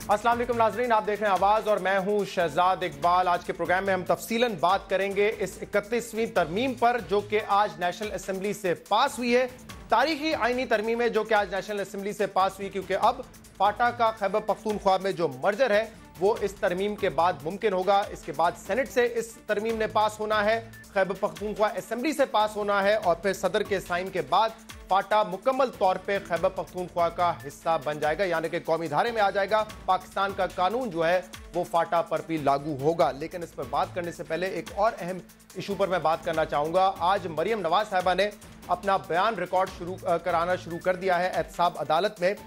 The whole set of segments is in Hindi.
अस्सलाम वालेकुम नाज़रीन, आप देख रहे हैं आवाज और मैं हूं शहजाद इकबाल। आज के प्रोग्राम में हम तफसीलन बात करेंगे इस 31वीं तरमीम पर जो कि आज नेशनल असेंबली से पास हुई है। तारीखी आईनी तरमीम है जो कि आज नेशनल असेंबली से पास हुई, क्योंकि अब फाटा का खैबर पख्तूनख्वा में जो मर्जर है वो इस तरमीम के बाद मुमकिन होगा। इसके बाद सेनेट से इस तरमीम ने पास होना है, खैबर पख्तूनख्वा असेंबली से पास होना है और फिर सदर के साइन के बाद फाटा मुकम्मल तौर पे खैबर पख्तूनख्वा का हिस्सा बन जाएगा, यानी कि कौमी धारे में आ जाएगा। पाकिस्तान का कानून जो है वो फाटा पर भी लागू होगा। लेकिन इस पर बात करने से पहले एक और अहम इशू पर मैं बात करना चाहूंगा। आज मरियम नवाज साहिबा ने अपना बयान रिकॉर्ड कराना शुरू कर दिया है एहतसाब अदालत में,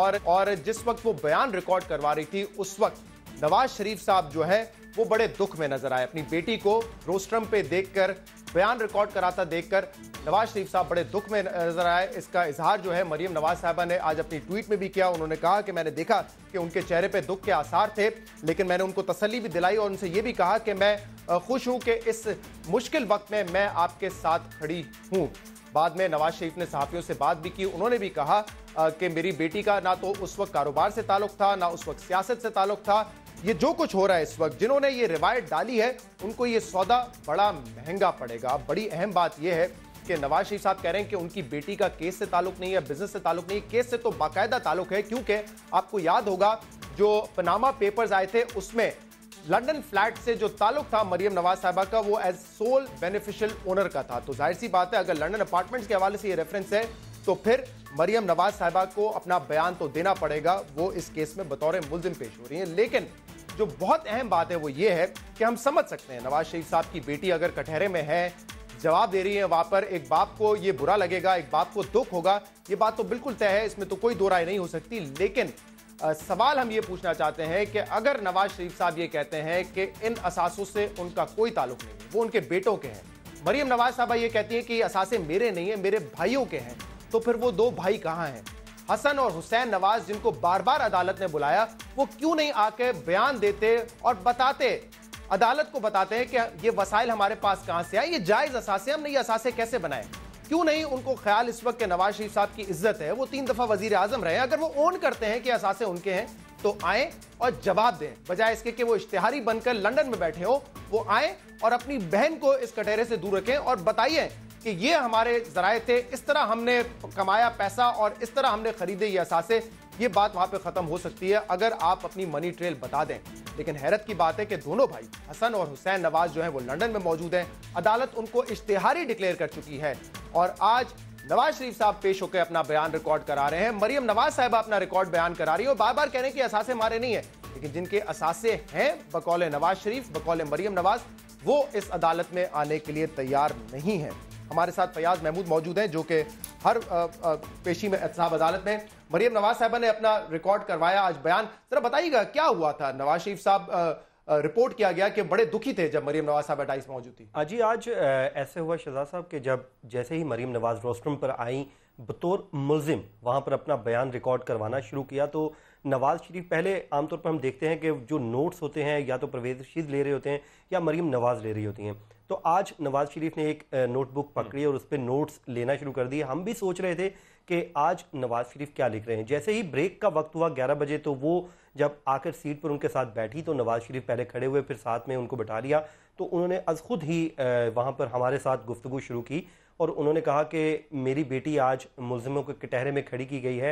और जिस वक्त वो बयान रिकॉर्ड करवा रही थी उस वक्त नवाज शरीफ साहब जो है वो बड़े दुख में नजर आए। अपनी बेटी को रोस्ट्रम पे देखकर, बयान रिकॉर्ड कराता देखकर नवाज शरीफ साहब बड़े दुख में नजर आए। इसका इजहार जो है मरियम नवाज साहिबा ने आज अपनी ट्वीट में भी किया। उन्होंने कहा कि मैंने देखा कि उनके चेहरे पे दुख के आसार थे, लेकिन मैंने उनको तसल्ली भी दिलाई और उनसे ये भी कहा कि मैं खुश हूं कि इस मुश्किल वक्त में मैं आपके साथ खड़ी हूं। बाद में नवाज शरीफ ने सहाफियों से बात भी की। उन्होंने भी कहा कि मेरी बेटी का ना तो उस वक्त कारोबार से ताल्लुक था, ना उस वक्त सियासत से ताल्लुक था। ये जो कुछ हो रहा है इस वक्त, जिन्होंने ये रिवायत डाली है उनको ये सौदा बड़ा महंगा पड़ेगा। बड़ी अहम बात यह है कि नवाज शरीफ साहब कह रहे हैं कि उनकी बेटी का केस से ताल्लुक नहीं है, बिजनेस से ताल्लुक नहीं, केस से तो बाकायदा ताल्लुक है। क्योंकि आपको याद होगा जो पनामा पेपर्स आए थे उसमें लंदन फ्लैट से जो ताल्लुक था मरियम नवाज साहिबा का वो एज सोल बेनिफिशियल ओनर का था। तो जाहिर सी बात है अगर लंदन अपार्टमेंट्स के हवाले से ये रेफरेंस है तो फिर मरियम नवाज साहिबा को अपना बयान तो देना पड़ेगा। वो इस केस में बतौर मुल्जिम पेश हो रही हैं। लेकिन जो बहुत अहम बात है वो ये है कि हम समझ सकते हैं नवाज शरीफ साहब की बेटी अगर कटहरे में है, जवाब दे रही है वहां पर, एक बाप को ये बुरा लगेगा, एक बाप को दुख होगा, ये बात तो बिल्कुल तय है, इसमें तो कोई दो राय नहीं हो सकती। लेकिन सवाल हम ये पूछना चाहते हैं कि अगर नवाज शरीफ साहब ये कहते हैं कि इन असासों से उनका कोई ताल्लुक नहीं है, वो उनके बेटों के हैं, मरियम नवाज साहबा ये कहती है कि ये असासे मेरे नहीं है, मेरे भाइयों के हैं, तो फिर वो दो भाई कहां हैं? हसन और हुसैन नवाज जिनको बार बार अदालत ने बुलाया, वो क्यों नहीं आके बयान देते और बताते, अदालत को बताते हैं कि ये वसाइल हमारे पास कहां से आए, ये जायज असासे, हमने ये असासे कैसे बनाए? क्यों नहीं उनको ख्याल इस वक्त के नवाज शरीफ साहब की इज्जत है, वो 3 दफा वजीर आजम रहे हैं, अगर वो ओन करते हैं कि असासे उनके हैं तो आए और जवाब दें, बजाय इसके कि वो इश्तिहारी बनकर लंदन में बैठे हो। वो आए और अपनी बहन को इस कटहरे से दूर रखें और बताइए कि ये हमारे जराए थे, इस तरह हमने कमाया पैसा और इस तरह हमने खरीदे ये असासे। ये बात वहां पे खत्म हो सकती है अगर आप अपनी मनी ट्रेल बता दें। लेकिन हैरत की बात है कि दोनों भाई हसन और हुसैन नवाज जो है वो लंदन में मौजूद हैं। अदालत उनको इश्तिहारी डिक्लेयर कर चुकी है और आज नवाज शरीफ साहब पेश होकर अपना बयान रिकॉर्ड करा रहे हैं। मरियम नवाज साहिबा अपना रिकॉर्ड बयान करा रही है और बार बार कह रहे हैं कि असासे हमारे नहीं है, लेकिन जिनके असासे हैं बकौले नवाज शरीफ, बकौले मरियम नवाज, वो इस अदालत में आने के लिए तैयार नहीं है। हमारे साथ फयाज महमूद मौजूद हैं जो कि हर पेशी में एहतसाब अदालत में मरियम नवाज साहिबा ने अपना रिकॉर्ड करवाया आज बयान। जरा बताइएगा क्या हुआ था? नवाज शरीफ साहब रिपोर्ट किया गया कि बड़े दुखी थे जब मरियम नवाज साहब डाइस मौजूद थी। जी आज ऐसे हुआ शहजाद साहब कि जब जैसे ही मरियम नवाज रोस्ट्रम पर आई बतौर मुल्जिम वहां पर अपना बयान रिकॉर्ड करवाना शुरू किया, तो नवाज शरीफ पहले आमतौर पर हम देखते हैं कि जो नोट्स होते हैं या तो परवेज रशीद ले रहे होते हैं या मरियम नवाज ले रही होती हैं। तो आज नवाज शरीफ ने एक नोटबुक पकड़ी और उस पर नोट्स लेना शुरू कर दिए। हम भी सोच रहे थे कि आज नवाज शरीफ क्या लिख रहे हैं। जैसे ही ब्रेक का वक्त हुआ 11 बजे, तो वो जब आकर सीट पर उनके साथ बैठी तो नवाज शरीफ पहले खड़े हुए, फिर साथ में उनको बैठा लिया। तो उन्होंने अज खुद ही वहाँ पर हमारे साथ गुफ्तगू शुरू की और उन्होंने कहा कि मेरी बेटी आज मुल्जिमों के कटहरे में खड़ी की गई है।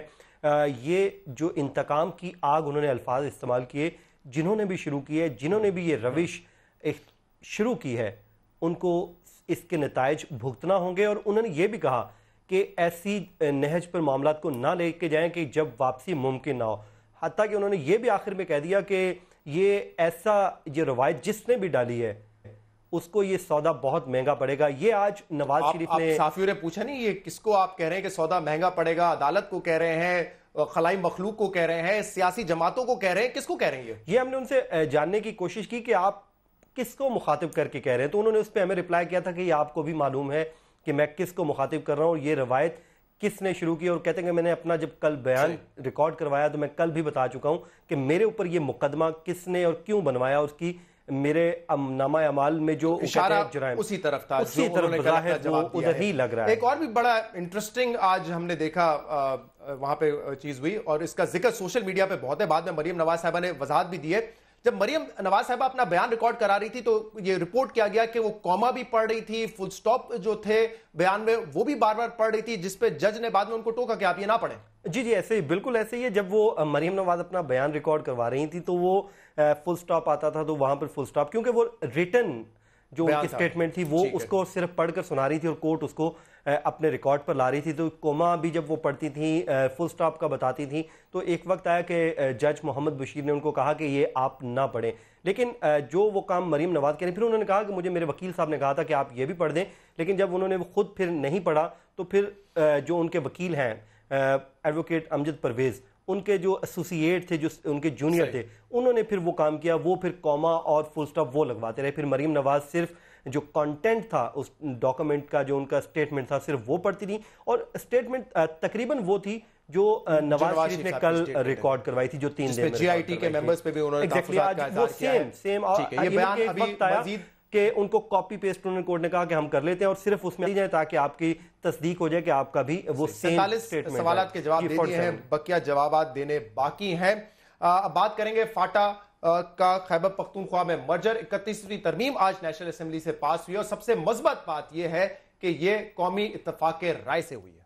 ये जो इंतकाम की आग उन्होंने अल्फाज इस्तेमाल किए, जिन्होंने भी शुरू की है, जिन्होंने भी ये रविश शुरू की है, उनको इसके नताइज भुगतना होंगे। और उन्होंने ये भी कहा कि ऐसी नहज पर मामलात को ना लेके जाएं कि जब वापसी मुमकिन ना हो। हत्ता कि उन्होंने ये भी आखिर में कह दिया कि ये रवायत जिसने भी डाली है उसको ये सौदा बहुत महंगा पड़ेगा। ये आज नवाज शरीफ ने, साफियों ने पूछा नहीं ये किसको आप कह रहे हैं कि सौदा महंगा पड़ेगा? अदालत को कह रहे हैं, खलाई मखलूक को कह रहे हैं, सियासी जमातों को कह रहे हैं, किसको कह रहे हैं? ये हमने उनसे जानने की कोशिश की कि आप किसको मुखातिब करके कह रहे हैं। तो उन्होंने उस पर हमें रिप्लाई किया था कि ये आपको भी मालूम है कि मैं किसको मुखातिब कर रहा हूँ, ये रवायत किसने शुरू की। और कहते हैं कि मैंने अपना जब कल बयान रिकॉर्ड करवाया तो मैं कल भी बता चुका हूँ कि मेरे ऊपर ये मुकदमा किसने और क्यों बनवाया, उसकी मेरे नामा अमाल में जो इशारा जुराइम उसी तरफ था, उसी तरफ ज़ाहिर वो उधर ही लग रहा है। एक और भी बड़ा इंटरेस्टिंग आज हमने देखा वहां पे चीज हुई और इसका जिक्र सोशल मीडिया पे बहुत है, बाद में मरियम नवाज साहिबा ने वजाहत भी दी है। जब मरियम नवाज साहिबा अपना बयान रिकॉर्ड करा रही थी तो ये रिपोर्ट किया गया कि वो कॉमा भी पढ़ रही थी, फुल स्टॉप जो थे बयान में वो भी बार बार पढ़ रही थी, जिसपे जज ने बाद में उनको टोका कि आप ये ना पढ़ें। जी जी, ऐसे ही बिल्कुल ऐसे ही है। जब वो मरियम नवाज अपना बयान रिकॉर्ड करवा रही थी तो वो फुल स्टॉप आता था तो वहां पर फुल स्टॉप, क्योंकि वो रिटन जो उनकी स्टेटमेंट थी वो उसको सिर्फ पढ़कर सुना रही थी और कोर्ट उसको अपने रिकॉर्ड पर ला रही थी। तो कोमा भी जब वो पढ़ती थी, फुल स्टॉप का बताती थी, तो एक वक्त आया कि जज मोहम्मद बशीर ने उनको कहा कि ये आप ना पढ़ें। लेकिन जो वो काम मरियम नवाज कह रही, फिर उन्होंने कहा कि मुझे मेरे वकील साहब ने कहा था कि आप ये भी पढ़ दें। लेकिन जब उन्होंने खुद फिर नहीं पढ़ा तो फिर जो उनके वकील हैं एडवोकेट अमजद परवेज, उनके जो एसोसिएट थे, जो उनके जूनियर थे, उन्होंने फिर वो काम किया, वो फिर कॉमा और फुल स्टॉप वो लगवाते रहे। फिर मरियम नवाज सिर्फ जो कंटेंट था उस डॉक्यूमेंट का, जो उनका स्टेटमेंट था, सिर्फ वो पढ़ती थी। और स्टेटमेंट तकरीबन वो थी जो नवाज शरीफ ने कल रिकॉर्ड करवाई थी, जो 3 दिन में जीआईटी के मेंबर्स पे भी उन्होंने कि उनको कॉपी पेस्ट उन्होंने कोर्ट ने कहा कि हम कर लेते हैं और सिर्फ उसमें जाए ताकि आपकी तस्दीक हो जाए कि आपका भी वो 47 सवालात के जवाब दे दिए हैं, बकिया जवाबात देने बाकी हैं। अब बात करेंगे फाटा का खैबर पख्तूनख्वा में मर्जर 31वीं तरमीम आज नेशनल असेंबली से पास हुई और सबसे मज़बूत बात यह है कि यह कौमी इत्तफाक राय से हुई है।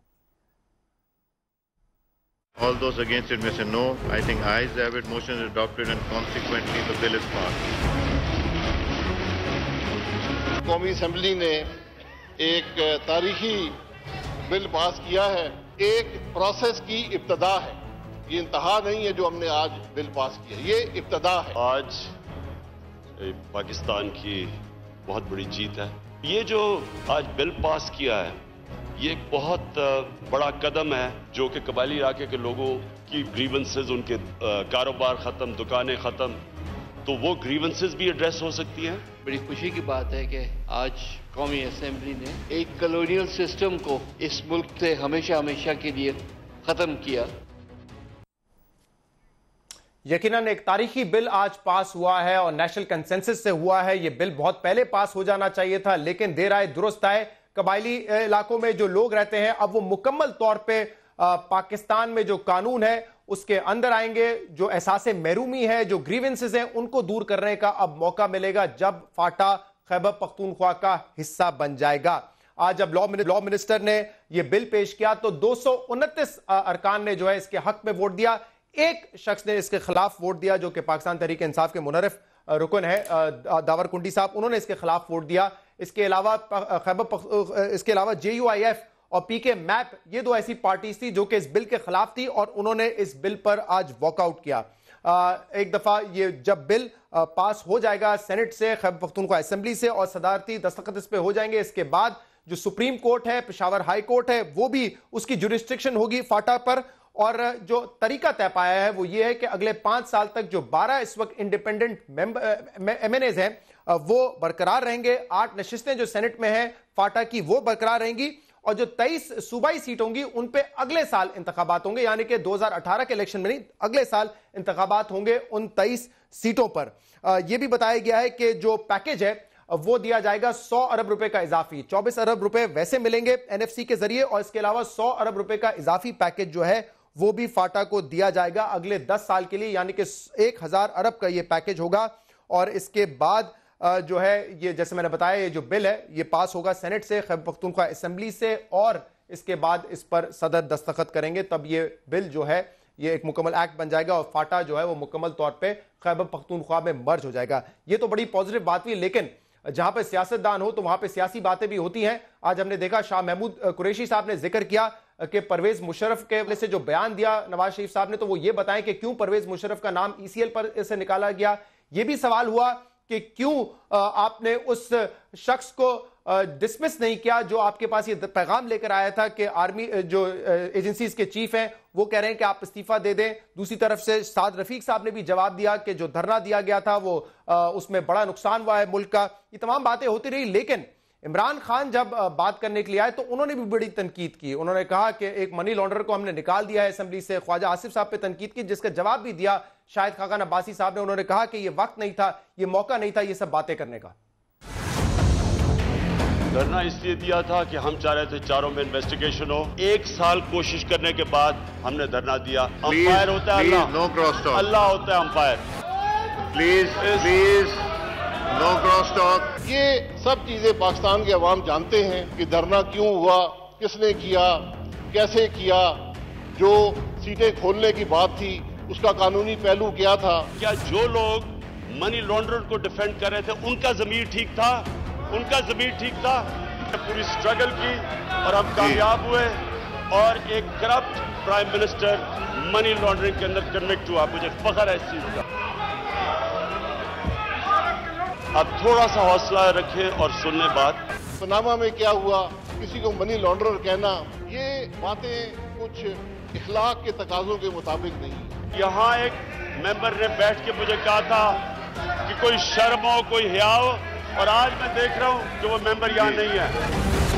All those against it may say no. I think ayes have it. Motion is adopted and consequently the bill is passed. कौमी असेंबली ने एक तारीखी बिल पास किया है, एक प्रोसेस की इब्तदा है, ये इंतहा नहीं है जो हमने आज बिल पास किया, ये इब्तदा है। आज पाकिस्तान की बहुत बड़ी जीत है। ये जो आज बिल पास किया है ये एक बहुत बड़ा कदम है जो कि कबायली इलाके के लोगों की ग्रीवेंसेस, उनके कारोबार खत्म, दुकानें खत्म, तो वो ग्रीवेंसेस भी एड्रेस हो सकती हैं। बड़ी खुशी की बात है कि आज कौमी असेंबली ने एक कॉलोनियल सिस्टम को इस मुल्क से हमेशा हमेशा के लिए खत्म किया। यकीनन एक तारीखी बिल आज पास हुआ है और नेशनल कंसेंसस से हुआ है। यह बिल बहुत पहले पास हो जाना चाहिए था, लेकिन देर आए दुरुस्त आए। कबायली इलाकों में जो लोग रहते हैं अब वो मुकम्मल तौर पे पाकिस्तान में जो कानून है उसके अंदर आएंगे। जो एहसास महरूमी है, जो ग्रीवेंसेस हैं, उनको दूर करने का अब मौका मिलेगा जब फाटा खैबर पख्तूनख्वा का हिस्सा बन जाएगा। आज जब लॉ मिनिस्टर ने यह बिल पेश किया तो 229 अरकान ने जो है इसके हक में वोट दिया। एक शख्स ने इसके खिलाफ वोट दिया जो कि पाकिस्तान तहरीक इंसाफ के मुनर्रिफ रुकन है दावर कुंडी साहब, उन्होंने इसके खिलाफ वोट दिया। इसके अलावा JUIF और PK मैप, ये दो ऐसी पार्टीज थी जो कि इस बिल के खिलाफ थी और उन्होंने इस बिल पर आज वॉकआउट किया। एक दफा ये जब बिल पास हो जाएगा सेनेट से, खैबर पख्तूनख्वा असेंबली से और सदारती दस्तखत इस पे हो जाएंगे, इसके बाद जो सुप्रीम कोर्ट है, पेशावर हाई कोर्ट है, वो भी उसकी जुरिस्डिक्शन होगी फाटा पर। और जो तरीका तय पाया है वो ये है कि अगले 5 साल तक जो 12 इस वक्त इंडिपेंडेंट MNAs हैं वो बरकरार रहेंगे। 8 नशिस्तें जो सेनेट में हैं फाटा की वो बरकरार रहेंगी और जो 23 सूबाई सीट होंगी उन पे अगले साल इंतखाबात होंगे, यानी कि 2018 के इलेक्शन में नहीं, अगले साल इंतखाबात होंगे उन 23 सीटों पर। यह भी बताया गया है कि जो पैकेज है वो दिया जाएगा 100 अरब रुपए का इजाफी, 24 अरब रुपए वैसे मिलेंगे NFC के जरिए और इसके अलावा 100 अरब रुपए का इजाफी पैकेज जो है वो भी फाटा को दिया जाएगा अगले 10 साल के लिए, यानी कि 1000 अरब का ये पैकेज होगा। और इसके बाद जो है ये जैसे मैंने बताया ये जो बिल है ये पास होगा सेनेट से, खैबर पख्तूनख्वा असेंबली से और इसके बाद इस पर सदर दस्तखत करेंगे, तब ये बिल जो है ये एक मुकम्मल एक्ट बन जाएगा और फाटा जो है वो मुकम्मल तौर पे खैबर पख्तूनख्वा में मर्ज हो जाएगा। ये तो बड़ी पॉजिटिव बात हुई, लेकिन जहां पे सियासतदान हो तो वहां पे सियासी बातें भी होती हैं। आज हमने देखा शाह महमूद कुरैशी साहब ने जिक्र किया कि परवेज मुशर्रफ के वजह से जो बयान दिया नवाज शरीफ साहब ने, तो वो ये बताएं कि क्यों परवेज मुशर्रफ का नाम ECL पर से निकाला गया। ये भी सवाल हुआ कि क्यों आपने उस शख्स को डिसमिस नहीं किया जो आपके पास ये पैगाम लेकर आया था कि आर्मी जो एजेंसीज के चीफ हैं वो कह रहे हैं कि आप इस्तीफा दे दें। दूसरी तरफ से साद रफीक साहब ने भी जवाब दिया कि जो धरना दिया गया था वो उसमें बड़ा नुकसान हुआ है मुल्क का। ये तमाम बातें होती रही, लेकिन इमरान खान जब बात करने के लिए आए तो उन्होंने भी बड़ी तनकीद की। उन्होंने कहा कि एक मनी लॉन्ड्रर को हमने निकाल दिया है असेंबली से। ख्वाजा आसिफ साहब पे तनकीद की, जिसका जवाब भी दिया शाहिद खाकान अब्बासी साहब ने। उन्होंने कहा कि ये वक्त नहीं था, ये मौका नहीं था ये सब बातें करने का। धरना इसलिए दिया था कि हम चाह रहे थे चारों में इन्वेस्टिगेशन हो। 1 साल कोशिश करने के बाद हमने धरना दिया। अंपायर होता है Allah, no cross talk. Allah होता है umpire. Please no cross talk. ये सब चीजें पाकिस्तान के अवाम जानते हैं कि धरना क्यों हुआ, किसने किया, कैसे किया। जो सीटें खोलने की बात थी उसका कानूनी पहलू क्या था। क्या जो लोग मनी लॉन्ड्रर को डिफेंड कर रहे थे उनका जमीर ठीक था? उनका जमीर ठीक था। पूरी स्ट्रगल की और हम कामयाब हुए और एक corrupt prime minister money laundering के अंदर कन्विक्ट हुआ। मुझे फख्र है इस चीज का। अब थोड़ा सा हौसला रखें और सुन लें बात। पनामा में क्या हुआ, किसी को मनी लॉन्ड्रर कहना, ये बातें कुछ इखलाक के तकाजों के मुताबिक नहीं। यहाँ एक मेंबर ने बैठ के मुझे कहा था कि कोई शर्म हो, कोई हया हो, और आज मैं देख रहा हूं कि वो मेंबर यहां नहीं है।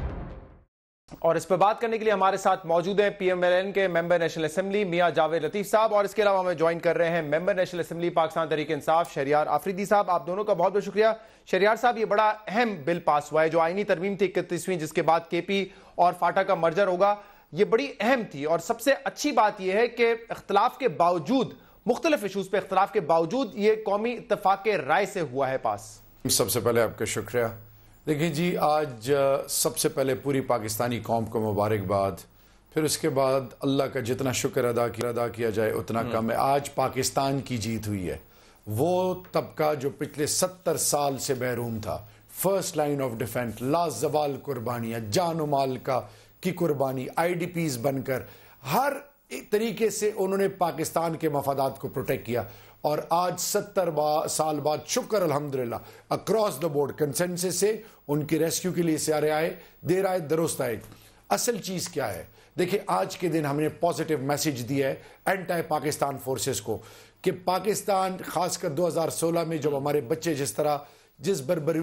और इस पर बात करने के लिए हमारे साथ मौजूद हैं पीएमएलएन के member national assembly Mian Javed Latif साहब, और इसके अलावा हमें ज्वाइन कर रहे हैं member national assembly Pakistan Tehreek Insaf Shehryar Afridi साहब। आप दोनों का बहुत बहुत शुक्रिया। शहरियार साहब, ये बड़ा अहम बिल पास हुआ है जो आईनी तरमीम थी 31वीं, जिसके बाद केपी और फाटा का मर्जर होगा। ये बड़ी अहम थी और सबसे अच्छी बात यह है कि इख्तलाफ के बावजूद, मुख्तलिफ इशूज पे इख्तलाफ के बावजूद ये कौमी इत्तफाक के राय से हुआ है पास। सबसे पहले आपका शुक्रिया। देखिए जी, आज सबसे पहले पूरी पाकिस्तानी कौम को मुबारकबाद, फिर उसके बाद अल्लाह का जितना शुक्र अदा किया जाए उतना कम है। आज पाकिस्तान की जीत हुई है। वो तबका जो पिछले 70 साल से महरूम था, फर्स्ट लाइन ऑफ डिफेंस, लाजवाल कुर्बानियाँ, जान माल की कुर्बानी, IDPs बनकर हर एक तरीके से उन्होंने पाकिस्तान के मफादात को प्रोटेक्ट किया। और आज 70 साल बाद शुक्र अल्हम्दुलिल्लाह अक्रॉस द बोर्ड कंसेंसस से उनकी रेस्क्यू के लिए सारे आए, देर आए दुरुस्त आए। असल चीज़ क्या है, देखिए आज के दिन हमने पॉजिटिव मैसेज दिया है एंटी पाकिस्तान फोर्सेस को कि पाकिस्तान खासकर 2016 में जब हमारे बच्चे जिस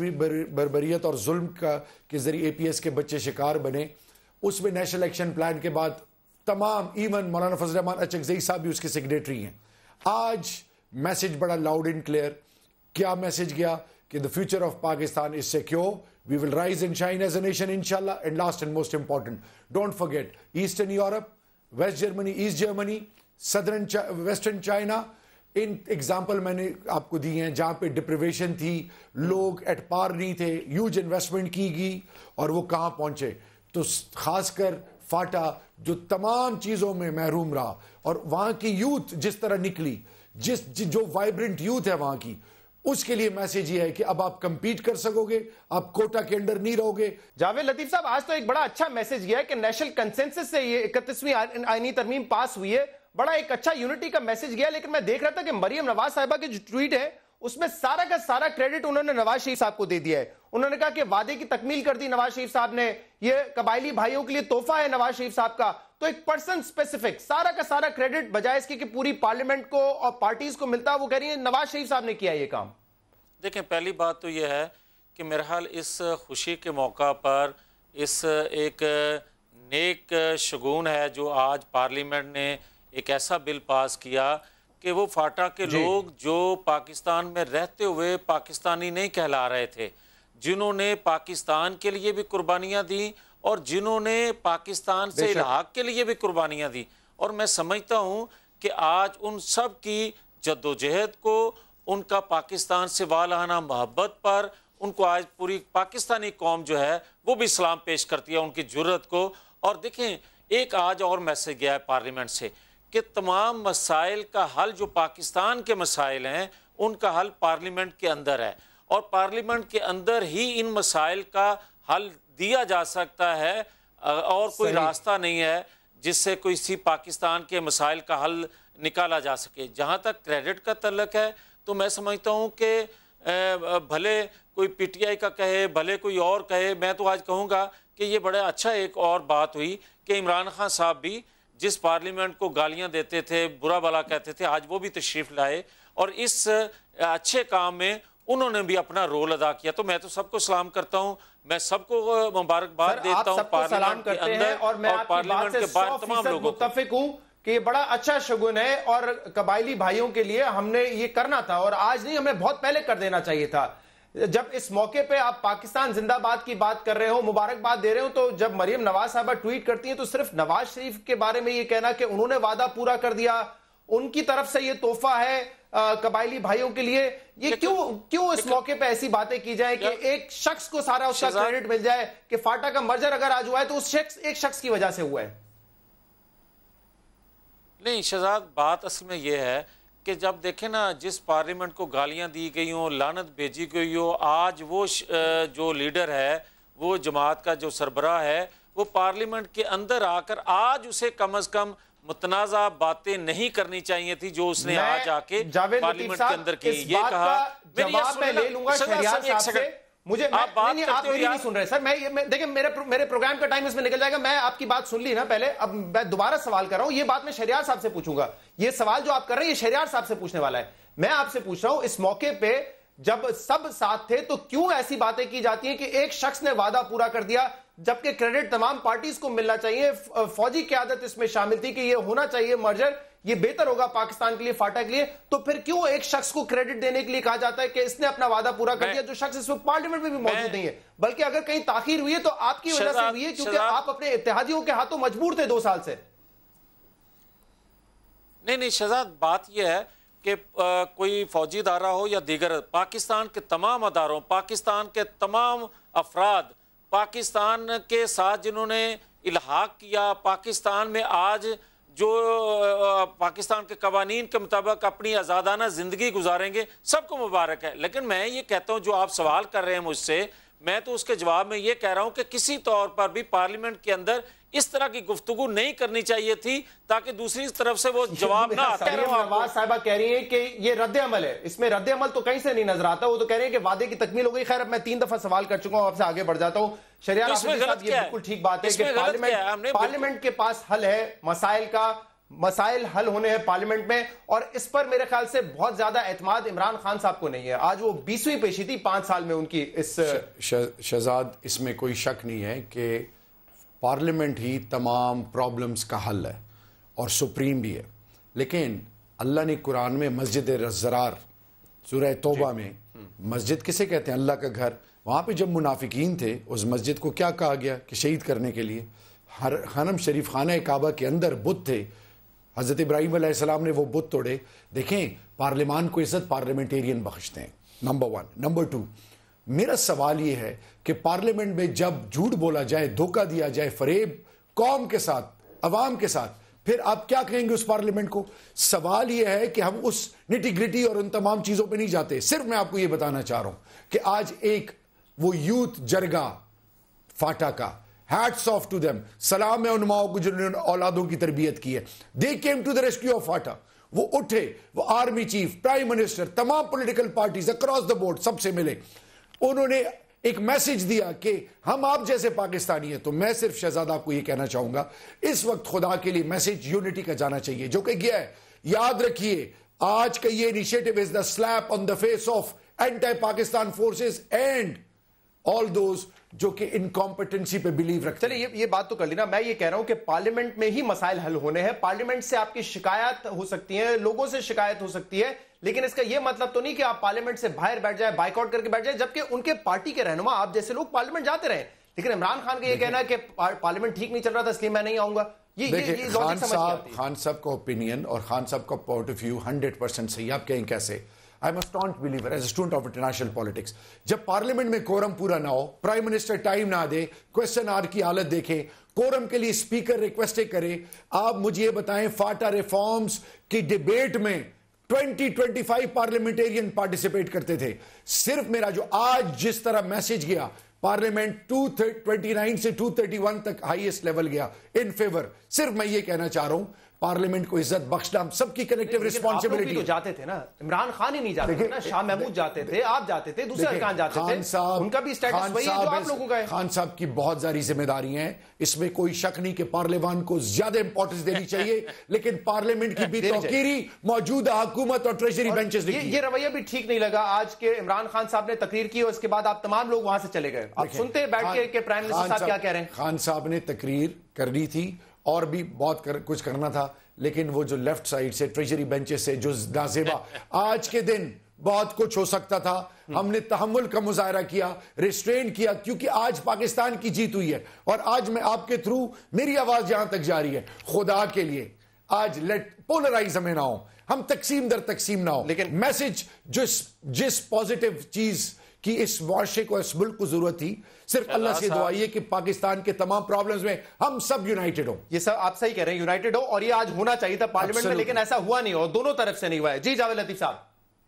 बर्बरियत और जुल्म के जरिए APS के बच्चे शिकार बने, उसमें नेशनल एक्शन प्लान के बाद तमाम इवन मौलाना फजल रहमान अचकज़ई साहब भी उसके सेक्रेटरी हैं। आज मैसेज बड़ा लाउड एंड क्लियर। क्या मैसेज गया कि the future of Pakistan is secure, we will rise and shine as a nation इंशाल्लाह। And last and most important, don't forget eastern Europe, west Germany, east Germany, southern western China, इन एग्जाम्पल मैंने आपको दी हैं जहां पे डिप्रिवेशन थी, लोग एट पार नहीं थे, ह्यूज इन्वेस्टमेंट की गई और वो कहां पहुंचे। तो खासकर फाटा जो तमाम चीजों में महरूम रहा और वहां की यूथ जिस तरह निकली, जो वाइब्रेंट यूथ है वहां की, उसके लिए मैसेज ये है कि अब आप कंपीट कर सकोगे, आप कोटा के अंडर नहीं रहोगे। जावेद लतीफ साहब, आज तो एक बड़ा अच्छा मैसेज गया है कि नेशनल कंसेंसस से ये 31वीं आईनी तरमीम पास हुई है। बड़ा एक अच्छा यूनिटी का मैसेज गया। लेकिन मैं देख रहा था कि मरियम नवाज साहिबा की जो ट्वीट है उसमें सारा का सारा क्रेडिट उन्होंने नवाज शरीफ साहब को दे दिया है। उन्होंने कहा कि वादे की तकमील कर दी नवाज शरीफ साहब ने, ये कबायली भाइयों के लिए तोहफा है नवाज शरीफ साहब का। तो एक पर्सन स्पेसिफिक सारा का सारा क्रेडिट बजाय इसके कि पूरी पार्लियामेंट को और पार्टीज को मिलता, वो कह रही है नवाज शरीफ साहब ने किया ये काम। देखें, पहली बात तो यह है कि मेरे ख्याल इस खुशी के मौका पर इस एक नेक शगुन है जो आज पार्लियामेंट ने एक ऐसा बिल पास किया कि वो फाटा के लोग जो पाकिस्तान में रहते हुए पाकिस्तानी नहीं कहला रहे थे, जिन्होंने पाकिस्तान के लिए भी कुर्बानियाँ दी और जिन्होंने पाकिस्तान से इलाहाक के लिए भी कुर्बानियाँ दी, और मैं समझता हूँ कि आज उन सब की जद्दोजहद को, उनका पाकिस्तान से वालाना मोहब्बत पर उनको आज पूरी पाकिस्तानी कौम जो है वो भी सलाम पेश करती है, उनकी जुर्रत को। और देखें, एक आज और मैसेज गया है पार्लियामेंट से कि तमाम मसाइल का हल जो पाकिस्तान के मसाइल हैं उनका हल पार्लियामेंट के अंदर है, और पार्लियामेंट के अंदर ही इन मसाइल का हल दिया जा सकता है, और कोई रास्ता नहीं है जिससे कोई सी पाकिस्तान के मसाइल का हल निकाला जा सके। जहाँ तक क्रेडिट का तल्लक है तो मैं समझता हूँ कि भले कोई PTI का कहे, भले कोई और कहे, मैं तो आज कहूँगा कि ये बड़ा अच्छा एक और बात हुई कि इमरान खान साहब भी जिस पार्लियामेंट को गालियां देते थे, बुरा भला कहते थे, आज वो भी तशरीफ़ लाए और इस अच्छे काम में उन्होंने भी अपना रोल अदा किया। तो मैं तो सबको सलाम करता हूं, मैं सबको मुबारकबाद देता हूं पार्लियामेंट के अंदर और मैं पार्लियामेंट के बाहर तमाम लोगों को। मुत्तफिक हूं कि ये बड़ा अच्छा शगुन है और कबायली भाइयों के लिए हमने ये करना था, और आज नहीं, हमें बहुत पहले कर देना चाहिए था। जब इस मौके पे आप पाकिस्तान जिंदाबाद की बात कर रहे हो, मुबारकबाद दे रहे हो, तो जब मरियम नवाज साहबा ट्वीट करती हैं तो सिर्फ नवाज शरीफ के बारे में ये कहना कि उन्होंने वादा पूरा कर दिया, उनकी तरफ से ये तोहफा है कबायली भाइयों के लिए, ये क्यों इस मौके पे ऐसी बातें की जाए कि एक शख्स को सारा उसका क्रेडिट मिल जाए कि फाटा का मर्जर अगर आज हुआ है तो उस एक शख्स की वजह से हुआ है? नहीं शहजाद, बात असल में यह है कि जब देखें ना, जिस पार्लियामेंट को गालियां दी गई हो, लानत भेजी गई हो, आज वो जो लीडर है, वो जमात का जो सरबराह है, वो पार्लियामेंट के अंदर आकर आज उसे कम अज कम मुतनाज़ा बातें नहीं करनी चाहिए थी जो उसने आज आके पार्लियामेंट के अंदर की। ये कहा, जवाब मैं ले लूंगा शहरियार साहब से। मुझे आप मेरी नहीं सुन रहे सर, मैं देखिए मेरे प्रोग्राम का टाइम इसमें निकल जाएगा। मैं आपकी बात सुन ली ना पहले, अब मैं दोबारा सवाल कर रहा हूं। ये बात मैं शहरियार साहब से पूछूंगा, ये सवाल जो आप कर रहे हैं ये शहरियार साहब से पूछने वाला है। मैं आपसे पूछ रहा हूं, इस मौके पे जब सब साथ थे तो क्यों ऐसी बातें की जाती हैं कि एक शख्स ने वादा पूरा कर दिया, जबकि क्रेडिट तमाम पार्टीज को मिलना चाहिए। फौजी क़यादत इसमें शामिल थी कि ये होना चाहिए मर्जर, ये बेहतर होगा पाकिस्तान के लिए, फाटा के लिए, तो फिर क्यों एक शख्स को क्रेडिट देने के लिए कहा जाता है कि इसने अपना वादा पूरा कर दिया, जो शख्स इस वक्त पार्लियामेंट में भी मौजूद नहीं है? बल्कि अगर कहीं ताखीर हुई है तो आपकी वजह से हुई है, क्योंकि आप अपने इत्तेहादियों के हाथों मजबूर थे 2 साल से। नहीं शहजाद, बात यह है कि कोई फौजी अदारा हो या दीगर, पाकिस्तान के तमाम अदारों, पाकिस्तान के तमाम अफराद, पाकिस्तान के साथ जिन्होंने इल्हाक किया, पाकिस्तान में आज जो पाकिस्तान के कवानीन के मुताबिक अपनी आज़ादाना ज़िंदगी गुजारेंगे, सबको मुबारक है। लेकिन मैं ये कहता हूँ, जो आप सवाल कर रहे हैं मुझसे, मैं तो उसके जवाब में ये कह रहा हूँ कि किसी तौर पर भी पार्लियामेंट के अंदर इस तरह की गुफ्तगू नहीं करनी चाहिए थी, ताकि दूसरी तरफ से वो जवाब ना आता। नवाज साहिबा कह रही है कि ये रद्द अमल है, इसमें रद्द अमल तो कहीं से नहीं नजर आता। वो तो कह रहे हैं कि वादे की तकमील हो गई। खैर, अब मैं 3 दफा सवाल कर चुका हूं, आपसे आगे बढ़ जाता हूं। शरियार साहब, ये बिल्कुल ठीक बात है कि पार्लियामेंट के पास हल है, मसाइल हल होने हैं पार्लियामेंट में, और इस पर मेरे ख्याल से बहुत ज्यादा एतमाद इमरान खान साहब को नहीं है। आज वो 20वीं पेशी थी 5 साल में उनकी। इस शहजाद, इसमें कोई शक नहीं है कि पार्लियामेंट ही तमाम प्रॉब्लम्स का हल है और सुप्रीम भी है। लेकिन अल्लाह ने कुरान में मस्जिद ज़रार सूरह तौबा में, मस्जिद किसे कहते हैं? अल्लाह का घर। वहाँ पे जब मुनाफिकीन थे, उस मस्जिद को क्या कहा गया कि शहीद करने के लिए। हरम शरीफ खाना काबा के अंदर बुत थे, हज़रत इब्राहीम अलैहिस्सलाम ने वो बुत तोड़े। देखें, पार्लियामान को इज़्ज़त पार्लियामेंटेरियन बख्शते हैं, नंबर 1। नंबर 2, मेरा सवाल ये है कि पार्लियामेंट में जब झूठ बोला जाए, धोखा दिया जाए, फरेब कौम के साथ, अवाम के साथ, फिर आप क्या कहेंगे उस पार्लियामेंट को? सवाल यह है कि हम उस निटी ग्रिटी और उन तमाम चीजों पे नहीं जाते। सिर्फ मैं आपको यह बताना चाह रहा हूं कि आज एक वो यूथ जरगा फाटा का, हैट्स ऑफ टू देम, सलाम है उन माओ को जिन्होंने औलादों की तरबियत की है। They came to the rescue of FATA. वो उठे, वो आर्मी चीफ, प्राइम मिनिस्टर, तमाम political parties across the board सबसे मिले, उन्होंने एक मैसेज दिया कि हम आप जैसे पाकिस्तानी हैं। तो मैं सिर्फ शहजादा आपको यह कहना चाहूंगा, इस वक्त खुदा के लिए मैसेज यूनिटी का जाना चाहिए, जो कि गया है। याद रखिए, आज का ये initiative is the slap on the face of anti Pakistan forces and all those जो कि इनकॉम्पिटेंसी पे बिलीव रखते हैं। चलिए, ये बात तो कर ली ना। मैं ये कह रहा हूं कि पार्लियामेंट में ही मसाइल हल होने हैं। पार्लियामेंट से आपकी शिकायत हो सकती है, लोगों से शिकायत हो सकती है, लेकिन इसका यह मतलब तो नहीं कि आप पार्लियामेंट से बाहर बैठ जाए, बाइकआउट करके बैठ जाए, जबकि उनके पार्टी के रहनुमा आप जैसे लोग पार्लियामेंट जाते रहे। लेकिन इमरान खान का यह कहना है कि पार्लियामेंट ठीक नहीं चल रहा था इसलिए मैं नहीं आऊंगा, देखिए खान साहब का ओपिनियन और खान साहब का पॉइंट ऑफ व्यू 100% सही। आप कहें कैसे? I am a staunch believer as a student of international politics, जब पार्लियामेंट में कोरम पूरा ना हो, प्राइम मिनिस्टर टाइम ना दे, क्वेश्चन आवर की हालत देखें, कोरम के लिए स्पीकर रिक्वेस्ट करे। आप मुझे ये बताएं, फाटा रिफॉर्म्स की डिबेट में 20-25 पार्लियामेंटेरियन पार्टिसिपेट करते थे। सिर्फ मेरा जो आज जिस तरह मैसेज गया, पार्लियामेंट 229 से 231 तक हाईएस्ट लेवल गया इन फेवर। सिर्फ मैं ये कहना चाह रहा हूं पार्लियामेंट को इज्जत बख्शना हम सबकी कलेक्टिव रिस्पॉन्सिबिलिटी। तो जाते थे ना, इमरान खान ही नहीं जाते थे ना, शाह महमूद जाते थे, आप जाते थे, दूसरे अरकान जाते थे, उनका भी स्टेटस वही है जो आप लोगों का है। खान साहब की बहुत सारी जिम्मेदारी हैं, इसमें कोई शक नहीं कि पार्लियामान को ज्यादा इंपॉर्टेंस देनी चाहिए, लेकिन पार्लियामेंट की भी तौकीरी मौजूदा हुकूमत और ट्रेजरी बेंचेस ने ये रवैया भी ठीक नहीं लगा। आज के इमरान खान साहब ने तकरीर की और उसके बाद आप तमाम लोग वहां से चले गए। आप सुनते बैठ के प्राइम मिनिस्टर साहब क्या कह रहे हैं। खान साहब ने तकरीर करनी थी और भी बहुत कुछ करना था, लेकिन वो जो लेफ्ट साइड से ट्रेजरी बेंचेस से जो नाजेबा आज के दिन बहुत कुछ हो सकता था, हमने तहम्मुल का मुजाहरा किया, रिस्ट्रेन किया, क्योंकि आज पाकिस्तान की जीत हुई है। और आज मैं आपके थ्रू मेरी आवाज जहां तक जा रही है, खुदा के लिए आज लेट पोलराइज हमें ना हो, हम तकसीम दर तकसीम ना हो, लेकिन मैसेज जिस पॉजिटिव चीज कि इस मुआशरे को, इस मुल्क को जरूरत थी, सिर्फ अल्लाह से दुआ है कि पाकिस्तान के तमाम प्रॉब्लम्स में हम सब यूनाइटेड हो। ये सब आप सही कह रहे हैं, यूनाइटेड हो, और ये आज होना चाहिए था पार्लियामेंट में, लेकिन ऐसा हुआ नहीं, और दोनों तरफ से नहीं हुआ है। जी जावेद लतीफ साहब।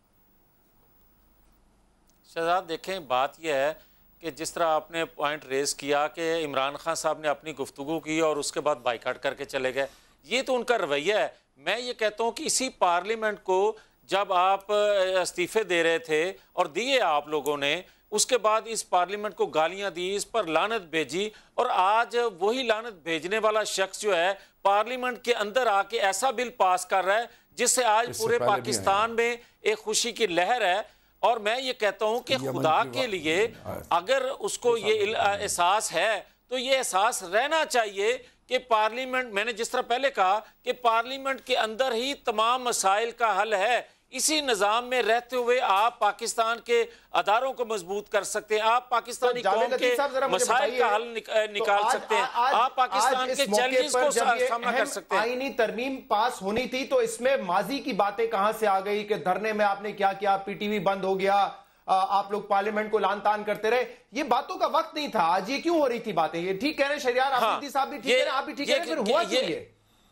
शहजाद देखें, बात यह है कि जिस तरह आपने पॉइंट रेज किया कि इमरान खान साहब ने अपनी गुफ्तगू की और उसके बाद बाइकाट करके चले गए, ये तो उनका रवैया है। मैं ये कहता हूं कि इसी पार्लियामेंट को जब आप इस्तीफे दे रहे थे और दिए आप लोगों ने, उसके बाद इस पार्लियामेंट को गालियां दी, इस पर लानत भेजी, और आज वही लानत भेजने वाला शख्स जो है पार्लियामेंट के अंदर आके ऐसा बिल पास कर रहा है जिससे आज पूरे पाकिस्तान में एक खुशी की लहर है। और मैं ये कहता हूं कि खुदा के लिए अगर उसको ये एहसास है तो ये एहसास रहना चाहिए कि पार्लियामेंट, मैंने जिस तरह पहले कहा कि पार्लियामेंट के अंदर ही तमाम मसाइल का हल है। इसी निजाम में रहते हुए आप पाकिस्तान के अदारों को मजबूत कर सकते हैं, आप पाकिस्तानी कौम के मसाइल का हल निकाल सकते हैं, आप पाकिस्तान के चैलेंजेस को सामना कर सकते हैं। आईनी तरमीम पास होनी थी तो इसमें माजी की बातें कहां से आ गई कि धरने में आपने क्या किया, पीटीवी बंद हो गया, आप लोग पार्लियामेंट को लान तान करते रहे, ये बातों का वक्त नहीं था। आज ये क्यों हो रही थी बातें? ये ठीक कह रहे हैं शहरियार आफरीदी साहब भी ठीक कह रहे हैं, आप भी ठीक कह रहे हैं, फिर हुआ क्यों ये?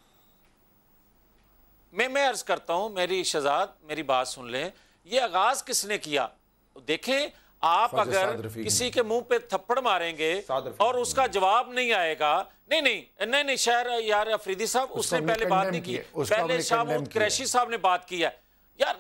मैं अर्ज करता हूं, मेरी शहजाद मेरी बात सुन लें, ये आगाज किसने किया? देखें, आप अगर किसी के मुंह पे थप्पड़ मारेंगे और उसका जवाब नहीं आएगा, नहीं शहर यार अफरीदी साहब उसने पहले बात नहीं की, पहले शाह महमूद कुरैशी साहब ने बात की है यार,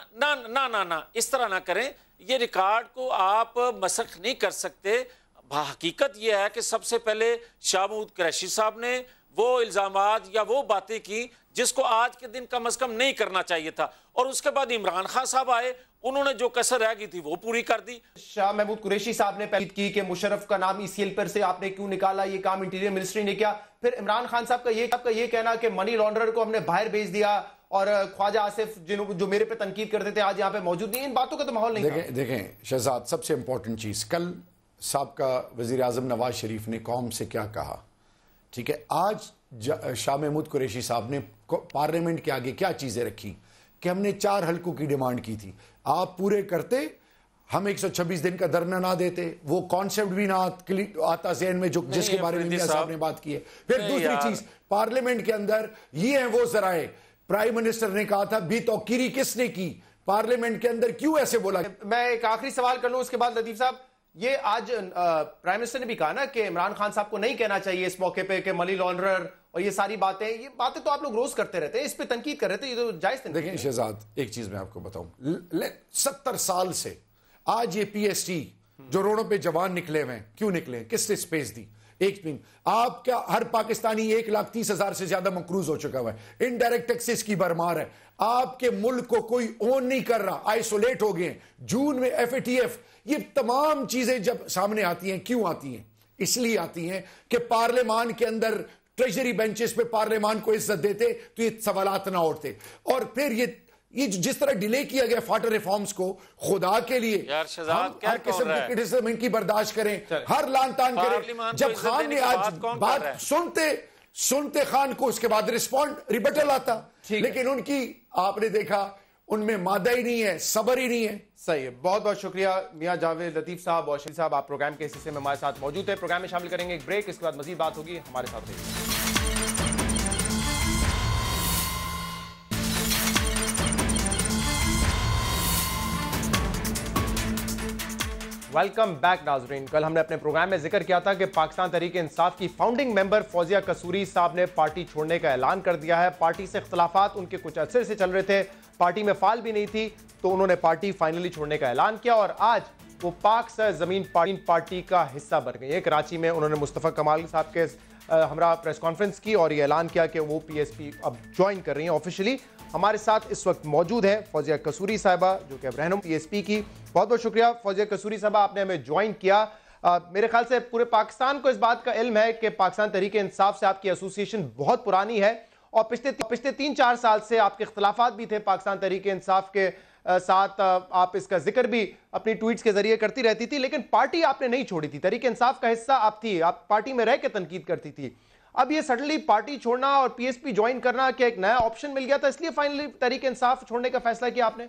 ना इस तरह ना करें, ये रिकॉर्ड को आप मसख नहीं कर सकते। हकीकत यह है कि सबसे पहले शाह महमूद कुरैशी साहब ने वो इल्जामात या वो बातें की जिसको आज के दिन कम से कम नहीं करना चाहिए था, और उसके बाद इमरान खान साहब आए, उन्होंने जो कसर रह गई थी वो पूरी कर दी। शाह महमूद कुरैशी साहब ने पहले की कि मुशर्रफ का नाम ECL पर से आपने क्यों निकाला, ये काम इंटीरियर मिनिस्ट्री ने किया। फिर इमरान खान साहब का ये कहना कि मनी लॉन्ड्रर को हमने बाहर भेज दिया, और ख्वाजा आसिफ जो मेरे पे तनकीद करते थे आज यहाँ पे मौजूद नहीं। इन बातों का तो माहौल नहीं था। देखें शहजाद, सबसे इंपॉर्टेंट चीज, कल साबका वजीर आजम नवाज शरीफ ने कौम से क्या कहा, ठीक है? आज शाह महमूद कुरैशी साहब ने पार्लियामेंट के आगे क्या चीजें रखी कि हमने 4 हल्कों की डिमांड की थी, आप पूरे करते, हम 126 दिन का धरना ना देते, वो कॉन्सेप्ट भी ना आता ज़हन में जो जिसके बारे में मियां साहब ने बात की है। फिर दूसरी चीज, पार्लियामेंट के अंदर ये है वो जराए, प्राइम मिनिस्टर ने कहा था भी तौकीरी किसने की, पार्लियामेंट के अंदर क्यों ऐसे बोला? मैं एक आखिरी सवाल कर लूं उसके बाद लतीफ साहब, ये आज प्राइम मिनिस्टर ने भी कहा ना कि इमरान खान साहब को नहीं कहना चाहिए इस मौके पे कि मनी लॉन्ड्रर और ये सारी बातें, ये बातें तो आप लोग रोज करते रहते हैं, इस पे तनकीद कर रहे थे, ये तो जायज तनकीद। देखिए शहजाद, एक चीज मैं आपको बताऊं, 70 साल से आज ये PST जो रोडों पे जवान निकले हुए हैं, क्यों निकले, किसने स्पेस दी? एक मिनट, आपका हर पाकिस्तानी 1,30,000 से ज्यादा मकरूज हो चुका हुआ है, इनडायरेक्ट टैक्सेस की भरमार है, आपके मुल्क को कोई ओन नहीं कर रहा, आइसोलेट हो गए। जून में FATF, ये तमाम चीजें जब सामने आती हैं, क्यों आती हैं? इसलिए आती हैं कि पार्लियामान के अंदर ट्रेजरी बेंचेस पे पार्लियामान को इज्जत देते तो ये सवालात ना उठते। और फिर ये जिस तरह डिले किया गया फाटर रिफॉर्म्स को, खुदा के लिए हम हर किस्म की क्रिटिसिज्म इनकी बर्दाश्त करें, हर लान तान करें। जब खान ने आज बात सुनते खान को, उसके बाद रिबटल आता, लेकिन उनकी आपने देखा उनमें मादा ही नहीं है, सबर ही नहीं है। सही है, बहुत बहुत शुक्रिया मियां जावेद लतीफ साहब और शरीफ साहब, आप प्रोग्राम के इस हिस्से में हमारे साथ मौजूद है। प्रोग्राम में शामिल करेंगे एक ब्रेक, इसके बाद मजीद बात होगी, हमारे साथ रहिए। वेलकम बैक नाजरीन। कल हमने अपने प्रोग्राम में जिक्र किया था कि पाकिस्तान तहरीक इंसाफ की फाउंडिंग मेंबर फौजिया कसूरी साहब ने पार्टी छोड़ने का ऐलान कर दिया है। पार्टी से इख्तलाफात उनके कुछ अरसे से चल रहे थे, पार्टी में फाल भी नहीं थी, तो उन्होंने पार्टी फाइनली छोड़ने का ऐलान किया और आज वो पाक ज़मीन पार्टी का हिस्सा बन गई है। कराची में उन्होंने मुस्तफ़ा कमाल साहब के हमरा प्रेस कॉन्फ्रेंस की और ये ऐलान किया कि वो पीएसपी अब ज्वाइन कर रही हैं ऑफिशियली। हमारे साथ इस वक्त मौजूद है फौजिया कसूरी साहिबा, जो कि अब रहनुमा पीएसपी की। बहुत बहुत शुक्रिया फौजिया कसूरी साहिबा, आपने हमें ज्वाइन किया। मेरे ख्याल से पूरे पाकिस्तान को इस बात का इल्म है कि पाकिस्तान तहरीक इंसाफ से आपकी एसोसिएशन बहुत पुरानी है और पिछले 3-4 साल से आपके इख्तलाफात भी थे पाकिस्तान तहरीक इंसाफ के साथ। आप इसका जिक्र भी अपनी ट्वीट्स के जरिए करती रहती थी, लेकिन पार्टी आपने नहीं छोड़ी थी। तहरीक इंसाफ का हिस्सा आप थी, आप पार्टी में रह के तनकीद करती थी। अब ये सडनली पार्टी छोड़ना और पीएसपी ज्वाइन करना क्या एक नया ऑप्शन मिल गया था, इसलिए फाइनली तहरीक इंसाफ छोड़ने का फैसला किया आपने?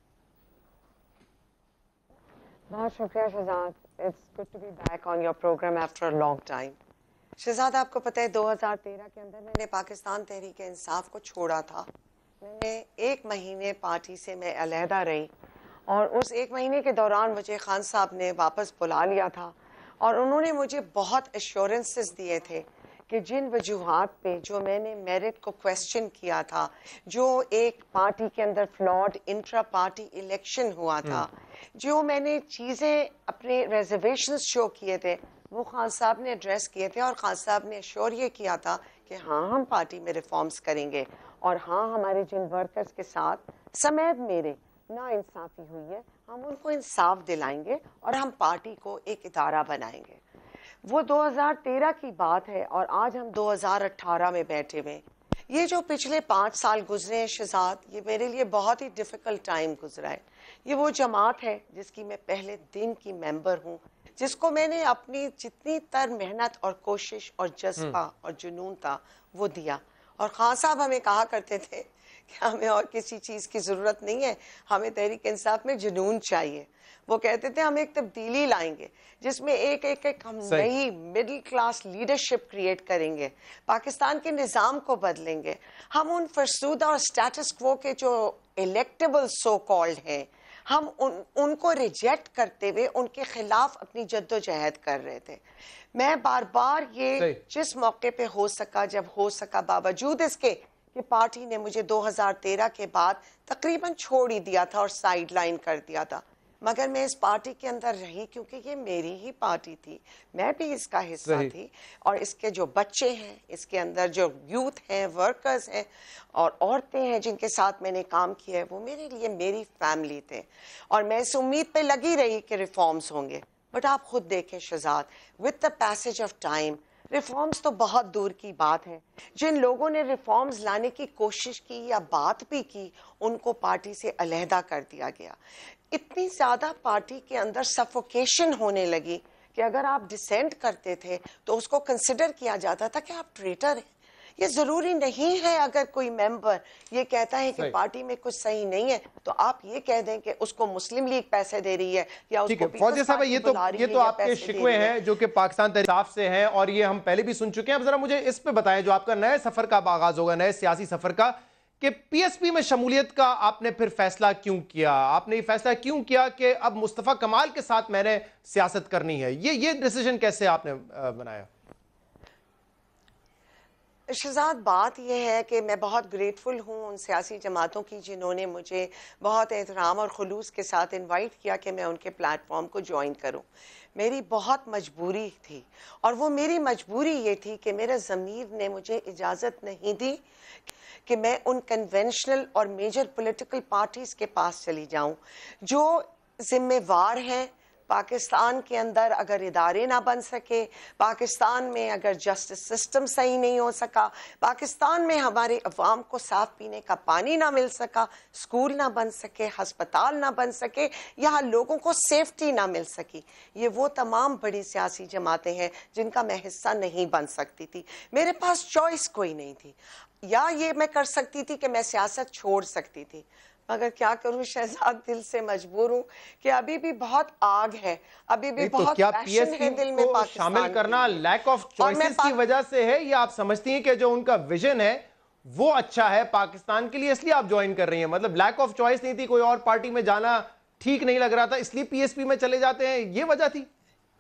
बहुत शुक्रिया Shahzad, it's good to be back on your programme after a long time. Shahzad, आपको पता है 2013 के अंदर मैंने पाकिस्तान तहरीक इंसाफ को छोड़ा था। मैंने 1 महीने पार्टी से मैं अलहदा रही और उस 1 महीने के दौरान मुझे खान साहब ने वापस बुला लिया था और उन्होंने मुझे बहुत एश्योरेंसेस दिए थे कि जिन वजूहात पे जो मैंने मेरिट को क्वेश्चन किया था, जो एक पार्टी के अंदर फ्लॉड इंट्रा पार्टी इलेक्शन हुआ था, जो मैंने चीज़ें अपने रिजर्वेशंस शो किए थे, वो खान साहब ने एड्रेस किए थे और खान साहब ने एश्योर ये किया था कि हाँ, हम पार्टी में रिफॉर्म्स करेंगे और हाँ, हमारे जिन वर्कर्स के साथ समेत मेरे नाइंसाफ़ी हुई है, हम उनको इंसाफ दिलाएंगे और हम पार्टी को एक इदारा बनाएंगे। वो 2013 की बात है और आज हम 2018 में बैठे हुए। ये जो पिछले 5 साल गुजरे हैं शहजाद, ये मेरे लिए बहुत ही डिफ़िकल्ट टाइम गुजरा है। ये वो जमात है जिसकी मैं पहले दिन की मेंबर हूँ, जिसको मैंने अपनी जितनी तर मेहनत और कोशिश और जज्बा और जुनून था वो दिया। और खान साहब हमें कहा करते थे कि हमें और किसी चीज़ की ज़रूरत नहीं है, हमें तहरीक इंसाफ में जुनून चाहिए। वो कहते थे हम एक तब्दीली लाएंगे जिसमें एक हम नई मिडिल क्लास लीडरशिप क्रिएट करेंगे, पाकिस्तान के निज़ाम को बदलेंगे। हम उन फरसूदा और स्टेटस क्वो के जो इलेक्टेबल सो कॉल्ड हैं, हम उनको रिजेक्ट करते हुए उनके खिलाफ अपनी जद्दोजहद कर रहे थे। मैं बार बार ये जिस मौके पे हो सका, जब हो सका, बावजूद इसके कि पार्टी ने मुझे 2013 के बाद तकरीबन छोड़ ही दिया था और साइड लाइन कर दिया था, मगर मैं इस पार्टी के अंदर रही क्योंकि ये मेरी ही पार्टी थी, मैं भी इसका हिस्सा थी और इसके जो बच्चे हैं, इसके अंदर जो यूथ हैं, वर्कर्स हैं और औरतें हैं जिनके साथ मैंने काम किया है, वो मेरे लिए मेरी फैमिली थे और मैं इस उम्मीद पे लगी रही कि रिफॉर्म्स होंगे। बट आप खुद देखें Shahzad, with the passage of time reforms तो बहुत दूर की बात है। जिन लोगों ने रिफॉर्म्स लाने की कोशिश की या बात भी की, उनको पार्टी से अलहदा कर दिया गया। इतनी ज़्यादा पार्टी के अंदर सफोकेशन होने लगी कि अगर आप डिसेंट करते थे तो उसको कंसिडर किया जाता था कि आप ट्रेटर हैं। ये ज़रूरी नहीं है अगर कोई मेंबर ये कहता है कि पार्टी में कुछ सही नहीं है तो आप ये कह दें कि उसको मुस्लिम लीग पैसे दे रही है या उसको फौजिया साहब, ये तो आपके शिकवे हैं जो कि पाकिस्तान तहरीक इंसाफ से हैं और ये हम पहले भी सुन चुके हैं। अब जरा मुझे इस पे बताएं, जो आपका नए सफर का आगाज होगा, नए सियासी सफर का, कि पीएसपी में शमूलियत का आपने फिर फैसला क्यों किया? आपने ये फैसला क्यों किया कि अब मुस्तफ़ा कमाल के साथ मैंने सियासत करनी है? ये डिसीजन कैसे आपने बनाया? शहजाद, बात यह है कि मैं बहुत ग्रेटफुल हूँ उन सियासी जमातों की जिन्होंने मुझे बहुत एहतराम और खुलूस के साथ इनवाइट किया कि मैं उनके प्लेटफॉर्म को ज्वाइन करूँ। मेरी बहुत मजबूरी थी और वो मेरी मजबूरी ये थी कि मेरे ज़मीर ने मुझे इजाज़त नहीं दी कि मैं उन कन्वेंशनल और मेजर पॉलिटिकल पार्टीज़ के पास चली जाऊँ जो जिम्मेवार हैं। पाकिस्तान के अंदर अगर इदारे ना बन सके, पाकिस्तान में अगर जस्टिस सिस्टम सही नहीं हो सका, पाकिस्तान में हमारे अवाम को साफ पीने का पानी ना मिल सका, स्कूल ना बन सके, हस्पताल ना बन सके, यहाँ लोगों को सेफ्टी ना मिल सकी, ये वो तमाम बड़ी सियासी जमातें हैं जिनका मैं हिस्सा नहीं बन सकती थी। मेरे पास चॉइस कोई नहीं थी, या ये मैं कर सकती थी कि मैं सियासत छोड़ सकती थी, मगर क्या करूं शहजाद, दिल से मजबूर हूं कि अभी भी बहुत आग है, अभी भी बहुत पैशन है दिल में पाकिस्तान शामिल करना लैक ऑफ चॉइसेस की वजह से है, या आप समझती हैं कि जो उनका विजन है वो अच्छा है पाकिस्तान के लिए इसलिए आप ज्वाइन कर रही हैं? मतलब लैक ऑफ चॉइस नहीं थी, कोई और पार्टी में जाना ठीक नहीं लग रहा था, इसलिए पीएसपी में चले जाते हैं, ये वजह थी?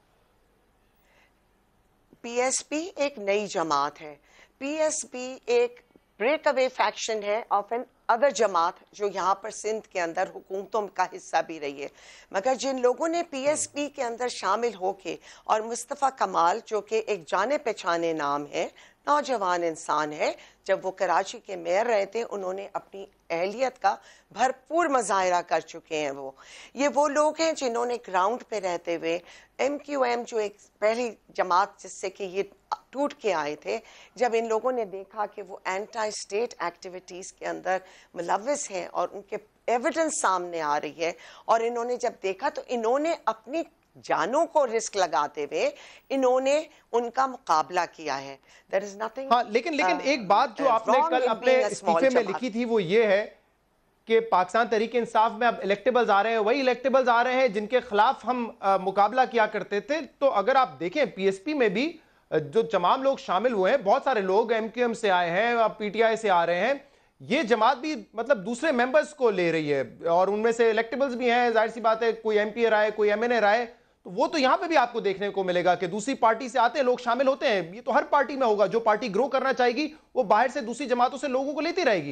पीएसपी एक नई जमात है। पीएसपी एक ब्रेक अवे फैक्शन है ऑफ एन अदर जमात जो यहाँ पर सिंध के अंदर हुकूमतों का हिस्सा भी रही है। मगर जिन लोगों ने पीएसपी के अंदर शामिल होके, और मुस्तफ़ा कमाल जो कि एक जाने पहचाने नाम है, नौजवान इंसान है, जब वो कराची के मेयर रहे थे उन्होंने अपनी अहलियत का भरपूर मुजाहिरा कर चुके हैं। वो लोग हैं जिन्होंने ग्राउंड पे रहते हुए MQM जो एक पहली जमात जिससे कि ये टूट के आए थे, जब इन लोगों ने देखा कि वो एंटी स्टेट एक्टिविटीज़ के अंदर मुलव्वस हैं और उनके एविडेंस सामने आ रही है, और इन्होंने जब देखा तो इन्होंने अपनी जानों को रिस्क लगाते हुए इन्होंने उनका मुकाबला किया है। There is nothing, हाँ, लेकिन एक बात जो आपने कल अपने इस्तीफे में लिखी थी वो ये है कि पाकिस्तान तहरीक इंसाफ में अब इलेक्टेबल्स आ रहे हैं, वही इलेक्टेबल्स आ रहे हैं जिनके खिलाफ हम मुकाबला किया करते थे। तो अगर आप देखें पीएसपी में भी जो तमाम लोग शामिल हुए हैं, बहुत सारे लोग MQM से आए हैं, PTI से आ रहे हैं, ये जमात भी मतलब दूसरे मेंबर्स को ले रही है और उनमें से इलेक्टेबल्स भी हैं। जाहिर सी बात है, कोई MP रहा है, कोई MNA रहा है, तो वो तो यहां पे भी आपको देखने को मिलेगा कि दूसरी पार्टी से आते हैं लोग, शामिल होते हैं। ये तो हर पार्टी में होगा, जो पार्टी ग्रो करना चाहेगी वो बाहर से दूसरी जमातों से लोगों को लेती रहेगी।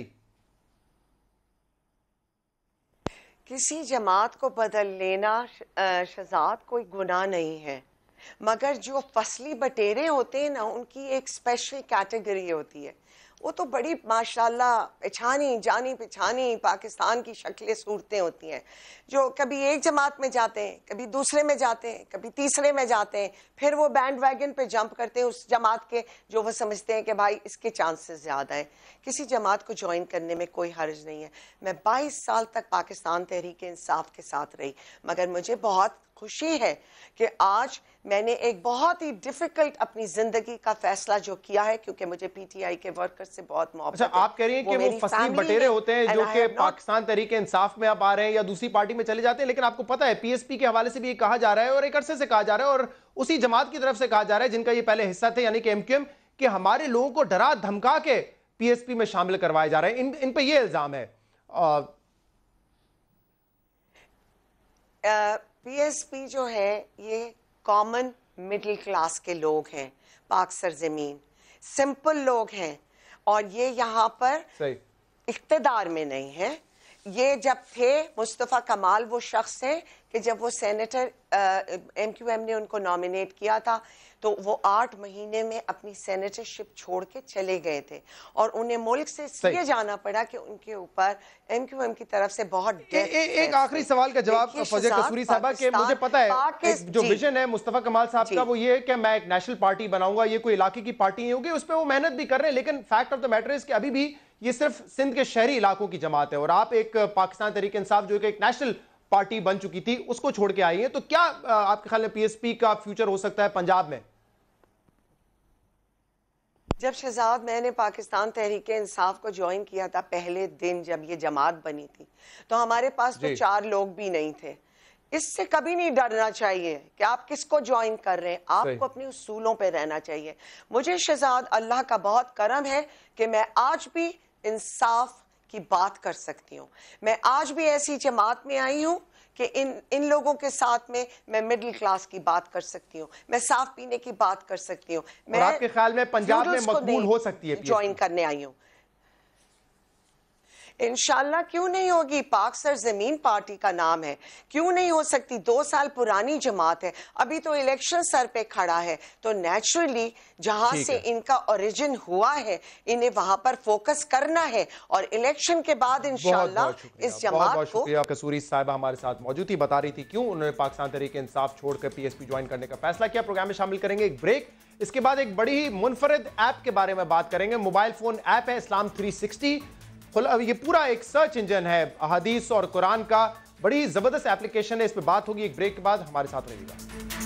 किसी जमात को बदल लेना शहजाद कोई गुनाह नहीं है, मगर जो फसली बटेरे होते हैं ना, उनकी एक स्पेशल कैटेगरी होती है। वो तो बड़ी माशाल्लाह पहचानी जानी पहचानी पाकिस्तान की शक्लें सूरतें होती हैं, जो कभी एक जमात में जाते हैं, कभी दूसरे में जाते हैं, कभी तीसरे में जाते हैं, फिर वो बैंड वैगन पे जंप करते हैं उस जमात के जो वो समझते हैं कि भाई इसके चांसेस ज़्यादा हैं। किसी जमात को ज्वाइन करने में कोई हर्ज नहीं है। मैं 22 साल तक पाकिस्तान तहरीक इंसाफ के साथ रही, मगर मुझे बहुत खुशी है कि आज मैंने एक बहुत ही डिफिकल्ट अपनी जिंदगी का फैसला जो किया है, क्योंकि मुझे PTI के वर्कर से बहुत मोहब्बत है। अच्छा, आप कह रही हैं कि वो फसली बटेरे होते हैं जो कि पाकिस्तान तहरीक इंसाफ में आप आ रहे हैं या दूसरी पार्टी में चले जाते हैं, लेकिन आपको पता है पीएसपी के हवाले से भी ये कहा जा रहा है और एक अरसे से कहा जा रहा है और उसी जमात की तरफ से कहा जा रहा है जिनका ये पहले हिस्सा थे यानी कि MQM, कि हमारे लोगों को डरा धमका के पीएसपी में शामिल करवाए जा रहे हैं। इन पे ये इल्जाम है। पीएसपी जो है ये कॉमन मिडिल क्लास के लोग हैं, पाक सरजमीन सिंपल लोग हैं, और ये यहाँ पर इख्तिदार में नहीं है। ये जब थे मुस्तफ़ा कमाल वो शख्स हैं कि जब वो सेनेटर MQM ने उनको नॉमिनेट किया था तो वो 8 महीने में अपनी सेनेटरशिप छोड़ के चले गए थे, और उन्हें मुल्क से इसलिए जाना पड़ा कि उनके ऊपर MQM की तरफ से बहुत एक आखिरी सवाल का जवाब फौजिया कसूरी साहबा के, मुझे पता है जो विजन है मुस्तफ़ा कमाल साहब का वो ये है कि मैं एक नेशनल पार्टी बनाऊंगा, ये कोई इलाके की पार्टी नहीं होगी, उस पर वो मेहनत भी कर रहे हैं, लेकिन fact of the matter is कि अभी भी ये सिर्फ सिंध के शहरी इलाकों की जमात है और आप एक पाकिस्तान तहरीक इंसाफ जो एक नेशनल पार्टी बन चुकी थी उसको छोड़ के आई है। तो क्या आपके ख्याल में पीएसपी का फ्यूचर हो सकता है पंजाब में? जब शहजाद मैंने पाकिस्तान तहरीक इंसाफ को ज्वाइन किया था पहले दिन जब ये जमात बनी थी, तो हमारे पास तो 4 लोग भी नहीं थे। इससे कभी नहीं डरना चाहिए कि आप किसको ज्वाइन कर रहे हैं, आपको अपने उसूलों पे रहना चाहिए। मुझे शहजाद अल्लाह का बहुत करम है कि मैं आज भी इंसाफ की बात कर सकती हूँ। मैं आज भी ऐसी जमात में आई हूँ कि इन लोगों के साथ में मैं मिडिल क्लास की बात कर सकती हूँ, मैं साफ पीने की बात कर सकती हूँ। मैं आपके ख्याल में पंजाब में मकबूल हो सकती है ज्वाइन करने आई हूँ? इंशाल्लाह क्यों नहीं होगी। पाक सरजमीन पार्टी का नाम है, क्यों नहीं हो सकती। 2 साल पुरानी जमात है, अभी तो इलेक्शन सर पे खड़ा है, तो नेचुरली जहां से इनका ओरिजिन हुआ है इन्हें वहां पर फोकस करना है, और इलेक्शन के बाद इंशाल्लाह इस जमात को। शुक्रिया कसूरी साहिबा हमारे साथ मौजूद थी, बता रही थी क्यों उन्होंने पाकिस्तान तहरीक इंसाफ छोड़कर पीएसपी ज्वाइन करने का फैसला किया। प्रोग्राम में शामिल करेंगे एक ब्रेक, इसके बाद एक बड़ी ही मुनफरिद ऐप के बारे में बात करेंगे। मोबाइल फोन ऐप है इस्लाम 360, ये पूरा एक सर्च इंजन है अहादीस और कुरान का, बड़ी जबरदस्त एप्लीकेशन है। इस पे बात होगी एक ब्रेक के बाद, हमारे साथ रहिएगा।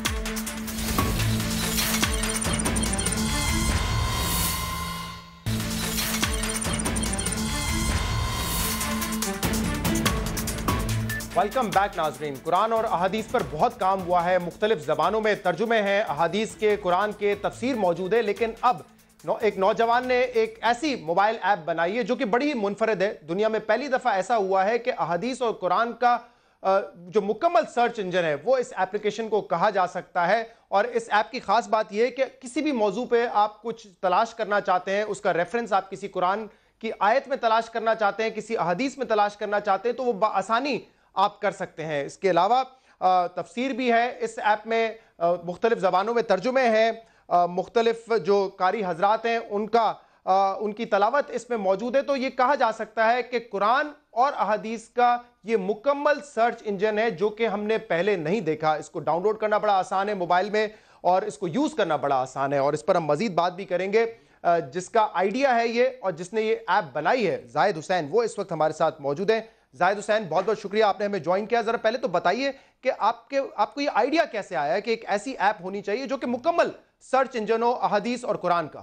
वेलकम बैक नाजरीन। कुरान और अहादीस पर बहुत काम हुआ है, मुख्तलिफ जबानों में तर्जुमे हैं अहादीस के, कुरान के, तफसीर मौजूद है, लेकिन अब एक नौजवान ने एक ऐसी मोबाइल ऐप बनाई है जो कि बड़ी ही मुनफरिद है। दुनिया में पहली दफा ऐसा हुआ है कि अहादीस और कुरान का जो मुकम्मल सर्च इंजन है वो इस एप्लीकेशन को कहा जा सकता है। और इस ऐप की खास बात यह है कि किसी भी मौजू पे आप कुछ तलाश करना चाहते हैं, उसका रेफरेंस आप किसी कुरान की आयत में तलाश करना चाहते हैं, किसी अहदीस में तलाश करना चाहते हैं, तो वो बआसानी आप कर सकते हैं। इसके अलावा तफसीर भी है इस ऐप में, मुख्तलिफ ज़बानों में तर्जुमे हैं, मुख्तलिफ जो कारी हजरात हैं उनकी तलावत इसमें मौजूद है। तो ये कहा जा सकता है कि कुरान और अहदीस का ये मुकम्मल सर्च इंजन है जो कि हमने पहले नहीं देखा। इसको डाउनलोड करना बड़ा आसान है मोबाइल में और इसको यूज़ करना बड़ा आसान है, और इस पर हम मजीद बात भी करेंगे। जिसका आइडिया है ये और जिसने ये ऐप बनाई है, जाहिद हुसैन, वो इस वक्त हमारे साथ मौजूद है। जाहिद हुसैन, बहुत बहुत शुक्रिया आपने हमें ज्वाइन किया। जरा पहले तो बताइए कि आपको ये आइडिया कैसे आया कि एक ऐसी ऐप होनी चाहिए जो कि मुकम्मल सर्च इंजन हो अहदीस और कुरान का।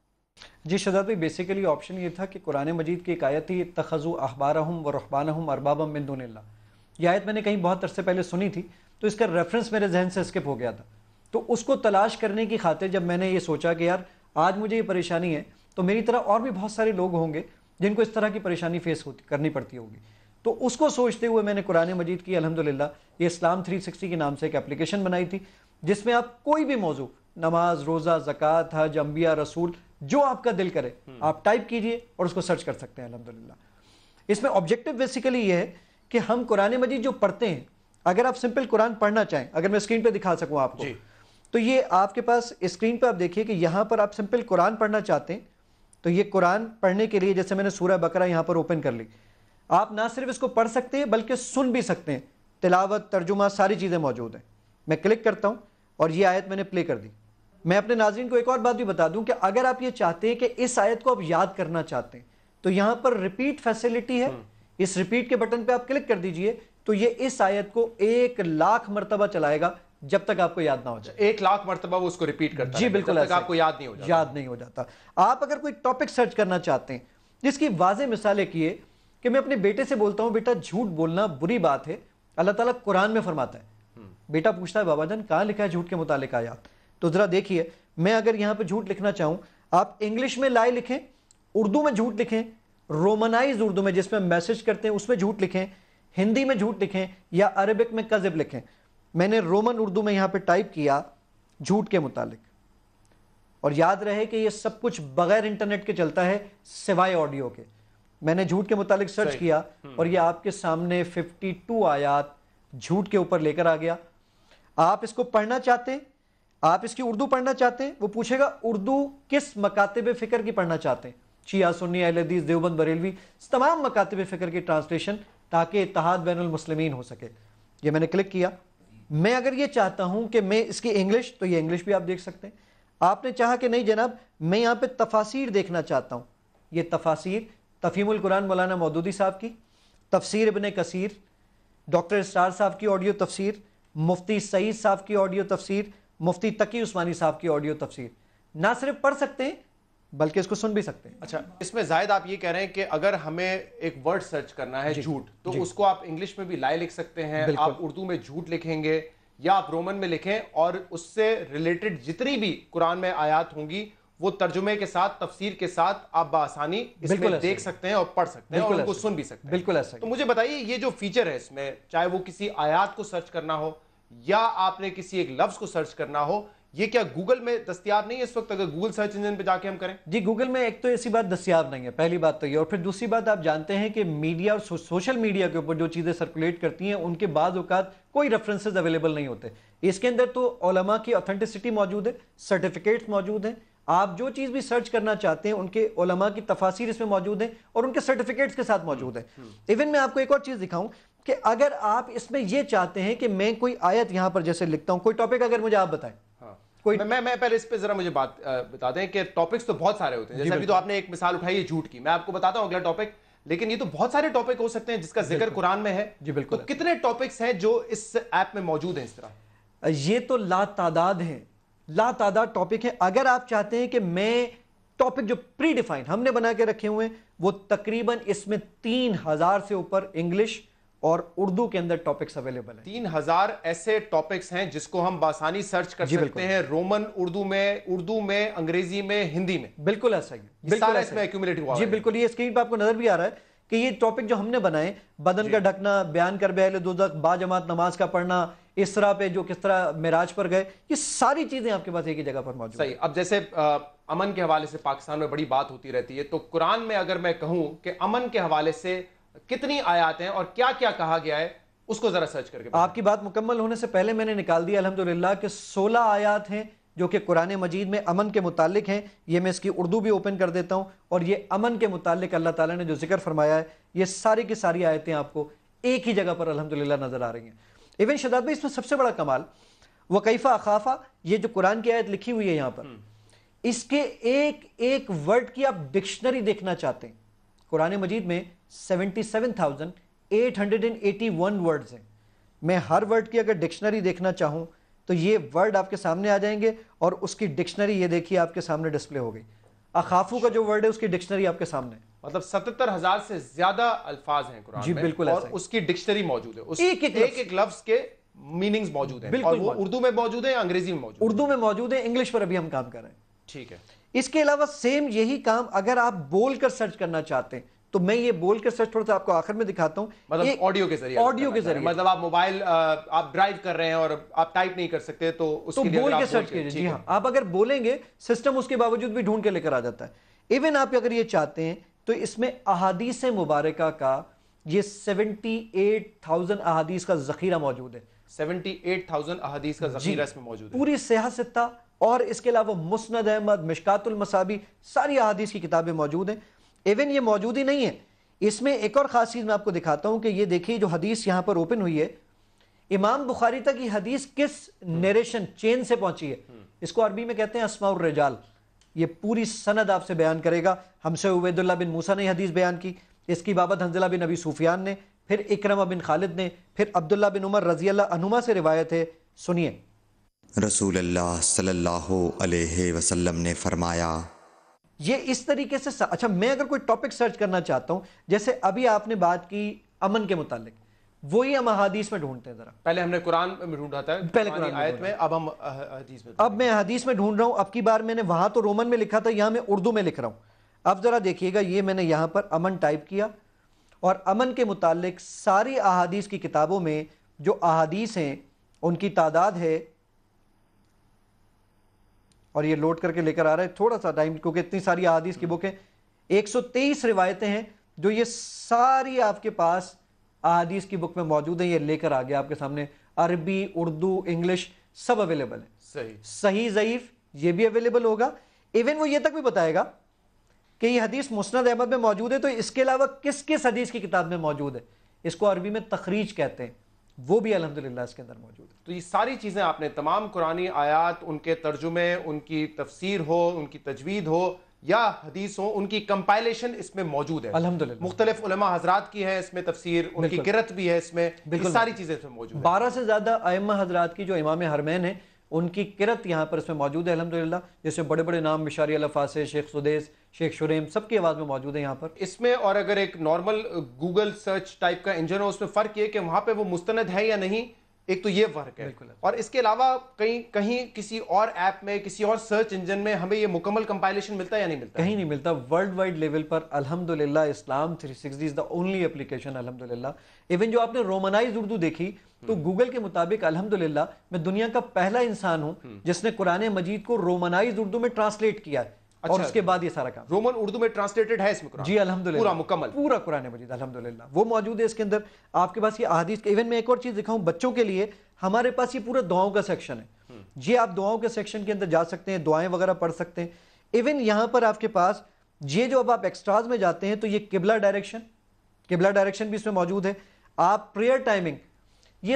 जी शहजाद भाई, बेसिकली ऑप्शन ये था कि कुरान मजीद की एक आयत थी, इत्तखज़ू अहबारहुम व रुहबानहुम अरबाबम मिन दुनिल्लाह। ये आयत मैंने कहीं बहुत अरसे पहले सुनी थी, तो इसका रेफरेंस मेरे जहन से स्किप हो गया था। तो उसको तलाश करने की खातिर जब मैंने ये सोचा कि यार आज मुझे ये परेशानी है, तो मेरी तरह और भी बहुत सारे लोग होंगे जिनको इस तरह की परेशानी फेस करनी पड़ती होगी। तो उसको सोचते हुए मैंने कुरान मजीद की अल्हम्दुलिल्लाह ये इस्लाम 360 के नाम से एक एप्लीकेशन बनाई थी, जिसमें आप कोई भी मौजू, नमाज, रोज़ा, ज़कात, हज, अंबिया, रसूल, जो आपका दिल करे आप टाइप कीजिए और उसको सर्च कर सकते हैं अल्हम्दुलिल्लाह। इसमें ऑब्जेक्टिव बेसिकली ये है कि हम कुरान मजीद जो पढ़ते हैं, अगर आप सिंपल कुरान पढ़ना चाहें, अगर मैं स्क्रीन पे दिखा सकूं आपको, तो ये आपके पास स्क्रीन पे आप देखिए कि यहां पर आप सिंपल कुरान पढ़ना चाहते हैं, तो ये कुरान पढ़ने के लिए जैसे मैंने सूरह बकरा यहां पर ओपन कर ली, आप ना सिर्फ इसको पढ़ सकते हैं बल्कि सुन भी सकते हैं। तिलावत, तर्जुमा, सारी चीजें मौजूद हैं। मैं क्लिक करता हूं और ये आयत मैंने प्ले कर दी। मैं अपने नाज़रीन को एक और बात भी बता दूं कि अगर आप ये चाहते हैं कि इस आयत को आप याद करना चाहते हैं, तो यहां पर रिपीट फैसिलिटी है। इस रिपीट के बटन पे आप क्लिक कर दीजिए, तो ये इस आयत को 1,00,000 मरतबा चलाएगा जब तक आपको याद ना हो जाए। 1,00,000 मरतबा वो उसको रिपीट करता है, जी बिल्कुल, जब तक आपको याद नहीं हो जाता। आप अगर कोई टॉपिक सर्च करना चाहते हैं, जिसकी वाज़ेह मिसाल एक ये कि मैं अपने बेटे से बोलता हूं, बेटा झूठ बोलना बुरी बात है, अल्लाह ताला कुरान में फरमाता है। बेटा पूछता है, बाबा जान कहां लिखा है झूठ के मुतालिक आयात? तो जरा देखिए, मैं अगर यहां पे झूठ लिखना चाहूं, आप इंग्लिश में लाई लिखें, उर्दू में झूठ लिखें, रोमनाइज उर्दू में जिसमें मैसेज करते हैं उसमें झूठ लिखें, हिंदी में झूठ लिखें, या अरबिक में कज़िब लिखें। मैंने रोमन उर्दू में यहां पे टाइप किया झूठ के मुतालिक, और याद रहे कि ये सब कुछ बगैर इंटरनेट के चलता है सिवाय ऑडियो के। मैंने झूठ के मुतालिक सर्च किया और ये आपके सामने 52 आयात झूठ के ऊपर लेकर आ गया। आप इसको पढ़ना चाहते हैं, आप इसकी उर्दू पढ़ना चाहते हैं, वो पूछेगा उर्दू किस मकातिब फिक्र की पढ़ना चाहते हैं, शिया, सुन्नी, अहले हदीस, देवबंद, बरेलवी, तमाम मकातिब फिक्र की ट्रांसलेशन, ताकि इत्तेहाद बैनुल मुस्लिमीन हो सके। ये मैंने क्लिक किया। मैं अगर ये चाहता हूं कि मैं इसकी इंग्लिश, तो ये इंग्लिश भी आप देख सकते हैं। आपने चाहा कि नहीं जनाब मैं यहां पे तफासीर देखना चाहता हूं, ये तफासीर तफहीमुल कुरान मौलाना मौदूदी साहब की, तफसीर इब्ने कसीर डॉक्टर स्टार साहब की ऑडियो तफसीर, मुफ्ती सईद साहब की ऑडियो तफसीर, मुफ्ती तकी उस्मानी साहब की ऑडियो तफसीर, ना सिर्फ पढ़ सकते हैं बल्कि इसको सुन भी सकते हैं। अच्छा, इसमें जायद आप ये कह रहे हैं कि अगर हमें एक वर्ड सर्च करना है झूठ, तो उसको आप इंग्लिश में भी लाई लिख सकते हैं, आप उर्दू में झूठ लिखेंगे या आप रोमन में लिखें, और उससे रिलेटेड जितनी भी कुरान में आयात होंगी वो तर्जुमे के साथ, तफसीर के साथ आप बासानी इसमें देख सकते हैं और पढ़ सकते हैं और उनको सुन भी सकते हैं। बिल्कुल ऐसा। तो मुझे बताइए, ये जो फीचर है इसमें, चाहे वो किसी आयात को सर्च करना हो या आपने किसी एक लफ्ज को सर्च करना हो, ये क्या गूगल में दस्तयाब नहीं है इस वक्त? अगर गूगल सर्च इंजन पे जाके हम करें? जी, गूगल में एक तो ऐसी बात दस्तयाब नहीं है, पहली बात तो ये। और फिर दूसरी बात, आप जानते हैं कि मीडिया और सोशल मीडिया के ऊपर जो चीजें सर्कुलेट करती हैं उनके बाद औकात कोई रेफरेंसेस अवेलेबल नहीं होते। इसके अंदर तो उलमा की ऑथेंटिसिटी मौजूद है, सर्टिफिकेट्स मौजूद हैं, आप जो चीज भी सर्च करना चाहते हैं उनके उलमा की तफासिर इसमें मौजूद है और उनके सर्टिफिकेट्स के साथ मौजूद है। इवन मैं आपको एक और चीज दिखाऊं कि अगर आप इसमें ये चाहते हैं कि मैं कोई आयत यहां पर जैसे लिखता हूं, कोई टॉपिक अगर मुझे आप बताएं, कोई मैं पहले इस पे जरा मुझे बात बता दें कि टॉपिक्स तो बहुत सारे होते हैं। जैसे अभी तो आपने एक मिसाल उठाई है झूठ की, मैं आपको बताता हूं अगला टॉपिक, लेकिन ये तो बहुत सारे टॉपिक हो सकते हैं जिसका जिक्र कुरान में है। जी बिल्कुल। तो कितने टॉपिक्स हैं जो इस ऐप में मौजूद हैं इस तरह? ये तो लातादाद हैं, लातादाद टॉपिक है। अगर आप चाहते हैं कि मैं टॉपिक जो प्री डिफाइंड हमने बना के रखे हुए हैं, वो तकरीबन इसमें 3000 से ऊपर इंग्लिश और उर्दू के अंदर टॉपिक्स अवेलेबल हैं। 3000 ऐसे टॉपिक्स हैं जिसको हम बासानी सर्च कर सकते हैं, रोमन उर्दू में, अंग्रेजी में, हिंदी में। बिल्कुल ऐसा ही, बिल्कुल इसमें एक्यूमुलेटिव हुआ जी बिल्कुल। ये स्क्रीन पर आपको नजर भी आ रहा है कि ये टॉपिक जो हमने बनाए, बदन का ढकना, बयान कर बहले दोज़ख, बाजमात नमाज का पढ़ना, इसरा पे जो किस तरह मिराज पर गए, ये सारी चीजें आपके पास एक ही जगह पर मौजूद। सही। अब जैसे अमन के हवाले से पाकिस्तान में बड़ी बात होती रहती है, तो कुरान में अगर मैं कहूं कि अमन के हवाले से कितनी आयात हैं और क्या क्या कहा गया है, उसको जरा सर्च करके आपकी बात मुकम्मल होने से पहले मैंने निकाल दिया अल्हम्दुलिल्लाह कि 16 आयात हैं जो कि कुरान मजीद में अमन के मुतालिक हैं। ये मैं इसकी उर्दू भी ओपन कर देता हूं, और ये अमन के मुतालिक अल्लाह ताला ने जो जिक्र फरमाया है, ये सारी की सारी आयतें आपको एक ही जगह पर अल्हम्दुलिल्लाह नजर आ रही हैं। इवन शदाद भाई, इसमें सबसे बड़ा कमाल व कैफा अखाफा, ये जो कुरान की आयत लिखी हुई है यहाँ पर, इसके एक एक वर्ड की आप डिक्शनरी देखना चाहते हैं, कुरान मजीद में 77,881 वर्ड्स हैं। मैं हर वर्ड की अगर डिक्शनरी देखना चाहूं तो ये वर्ड आपके सामने आ जाएंगे, और उसकी डिक्शनरी ये देखिए आपके सामने डिस्प्ले हो गई। अखाफू का जो वर्ड है उसकी डिक्शनरी आपके सामने, मतलब 77,000 से ज्यादा अल्फाज हैं कुरान जी, में, बिल्कुल, और उसकी डिक्शनरी मौजूद है, उस एक लफ्ज के मीनिंग्स मौजूद हैं, और वो उर्दू में मौजूद है या अंग्रेजी में मौजूद? उर्दू में मौजूद है, इंग्लिश पर अभी हम काम कर रहे हैं। ठीक है। इसके अलावा सेम यही काम अगर आप बोलकर सर्च करना चाहते हैं, तो मैं ये बोलकर सर्च थोड़ा सा आपको आखिर में दिखाता हूं, मतलब ऑडियो के जरिए, मतलब आप मोबाइल आप ड्राइव कर रहे हैं और आप टाइप नहीं कर सकते, तो उसके लिए बोल के सर्च कीजिए। जी हाँ, आप अगर बोलेंगे सिस्टम उसके बावजूद भी ढूंढ के लेकर आ जाता है। इवन आप अगर ये चाहते हैं तो इसमें अहादीस मुबारका का ये 78,000 अहादीस का जखीरा मौजूद है। 78,000 अहादीस का जखीरा इसमें मौजूद है, पूरी सिहा सित्ता, और इसके अलावा मुस्नद अहमद, मिशकातुल मसाबी, सारी अहादीस की किताबें मौजूद हैं। इवन ये मौजूद ही नहीं है, इसमें एक और खास चीज मैं आपको दिखाता हूं कि ये देखिए जो हदीस यहां पर ओपन हुई है, इमाम बुखारी तक ये हदीस किस नरेशन चेन से पहुंची है, इसको अरबी में कहते हैं अस्माउर रिजाल। ये पूरी सनद आपसे बयान करेगा। हमसे उबैदुल्लाह बिन मूसा ने हदीस बयान की, इसकी बाबत हंजला बिन अबी सुफियान ने, फिर इकरमा बिन खालिद ने, फिर अब्दुल्लाह बिन उमर रजी अल्लाह अन्हुमा से रिवायत है। सुनिए, रसूलुल्लाह सल्लल्लाहु अलैहि वसल्लम ने फरमाया, ये इस तरीके से अच्छा, मैं अगर कोई टॉपिक सर्च करना चाहता हूं, जैसे अभी आपने बात की अमन के मुतालिक, वही हम हदीस में ढूंढते हैं। जरा पहले हमने कुरान में ढूंढा था, पहले कुरान आयत में, अब हम हदीस में, अब मैं हदीस में ढूंढ रहा हूं। अब की बार मैंने वहां तो रोमन में लिखा था, यहां मैं उर्दू में लिख रहा हूं। अब जरा देखिएगा, ये मैंने यहां पर अमन टाइप किया, और अमन के मुतालिक सारी अहादीस की किताबों में जो अहादीस हैं उनकी तादाद है, और ये लोड करके लेकर आ रहा है, थोड़ा सा टाइम, क्योंकि इतनी सारी अहादीस की बुक है। 123 रिवायतें हैं जो ये सारी आपके पास अहादीस की बुक में मौजूद है। ये लेकर आ गया आपके सामने, अरबी, उर्दू, इंग्लिश सब अवेलेबल है। सही, सही ज़ईफ ये भी अवेलेबल होगा। इवन वो ये तक भी बताएगा कि ये हदीस मुस्नद अहमद में मौजूद है, तो इसके अलावा किस किस हदीस की किताब में मौजूद है, इसको अरबी में तखरीज कहते हैं, वो भी अल्हम्दुलिल्लाह इसके अंदर मौजूद है। तो ये सारी चीजें आपने तमाम कुरानी आयात, उनके तर्जुमे, उनकी तफसीर हो, उनकी तजवीद हो या हदीस हो, उनकी कंपाइलेशन इसमें मौजूद है अल्हम्दुलिल्लाह। मुख्तलिफ उलमा हजरात की है इसमें तफसीर, उनकी किरत भी है इसमें, ये सारी चीजें इसमें मौजूद है। 12 से ज्यादा अइम्मा हजरात की जो इमाम हरमैन है उनकी किरत यहाँ पर इसमें मौजूद है अल्हम्दुलिल्लाह। जैसे बड़े बड़े नाम मिशारी अल-अफ़ास, शेख सुदेस, शेख शुरेम, सबकी आवाज़ में मौजूद है यहाँ पर इसमें। और अगर एक नॉर्मल गूगल सर्च टाइप का इंजन हो, उसमें फ़र्क ये कि वहाँ पे वो मुस्तनद है या नहीं, एक तो ये फ़र्क है। और इसके अलावा कहीं किसी और ऐप में, किसी और सर्च इंजन में हमें ये मुकम्मल कंपाइलेशन मिलता है या नहीं मिलता? कहीं नहीं मिलता। वर्ल्ड वाइड लेवल पर अल्हम्दुलिल्लाह Islam 360 is the only application अल्हम्दुलिल्लाह। इवन जो आपने रोमनाइज उर्दू देखी, तो गूगल के मुताबिक अल्हम्दुलिल्लाह मैं दुनिया का पहला इंसान हूं जिसने कुरान मजीद को रोमनाइज उर्दू में ट्रांसलेट किया है। अच्छा, और उसके बाद ये सारा काम रोमन उर्दू में ट्रांसलेटेड है इसमें कुरान? जी अल्हम्दुलिल्लाह, पूरा मुकम्मल, पूरा कुरान मजीद अल्हम्दुलिल्लाह वो मौजूद है इसके अंदर। आपके पास ये अहादीस। इवन मैं एक और चीज दिखाऊं बच्चों के लिए, हमारे पास ये पूरा दुआओं का सेक्शन है। ये आप दुआओं के सेक्शन के अंदर जा सकते हैं, दुआएं वगैरह पढ़ सकते हैं। इवन यहां पर आपके पास ये जो अब आप एक्स्ट्राज में जाते हैं, तो ये किबला डायरेक्शन भी इसमें मौजूद है। आप प्रेयर टाइमिंग, ये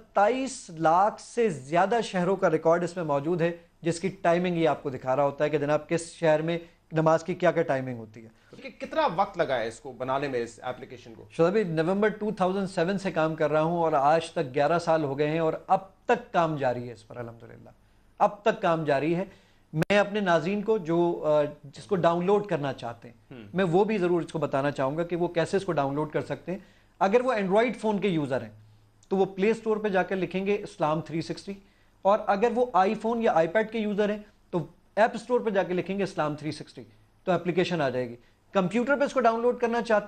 27 लाख से ज्यादा शहरों का रिकॉर्ड इसमें मौजूद है, जिसकी टाइमिंग ये आपको दिखा रहा होता है कि जनाब किस शहर में नमाज की क्या क्या टाइमिंग होती है। कितना वक्त लगा है इसको बनाने में, इस एप्लीकेशन को? शोभी नवंबर 2007 से काम कर रहा हूं और आज तक 11 साल हो गए हैं, और अब तक काम जारी है इस पर अल्हम्दुलिल्लाह, अब तक काम जारी है। मैं अपने नाज़रीन को जो जिसको डाउनलोड करना चाहते हैं, मैं वो भी ज़रूर इसको बताना चाहूँगा कि वो कैसे इसको डाउनलोड कर सकते हैं। अगर वो एंड्रॉयड फ़ोन के यूज़र हैं तो वो प्ले स्टोर पर जाकर लिखेंगे इस्लाम 360, और अगर वो आईफोन या आईपैड के यूज़र हैं तो ऐप स्टोर पर जाकर लिखेंगे इस्लाम 360, तो एप्लीकेशन आ जाएगी। कंप्यूटर पर इसको डाउनलोड करना चाहते हैं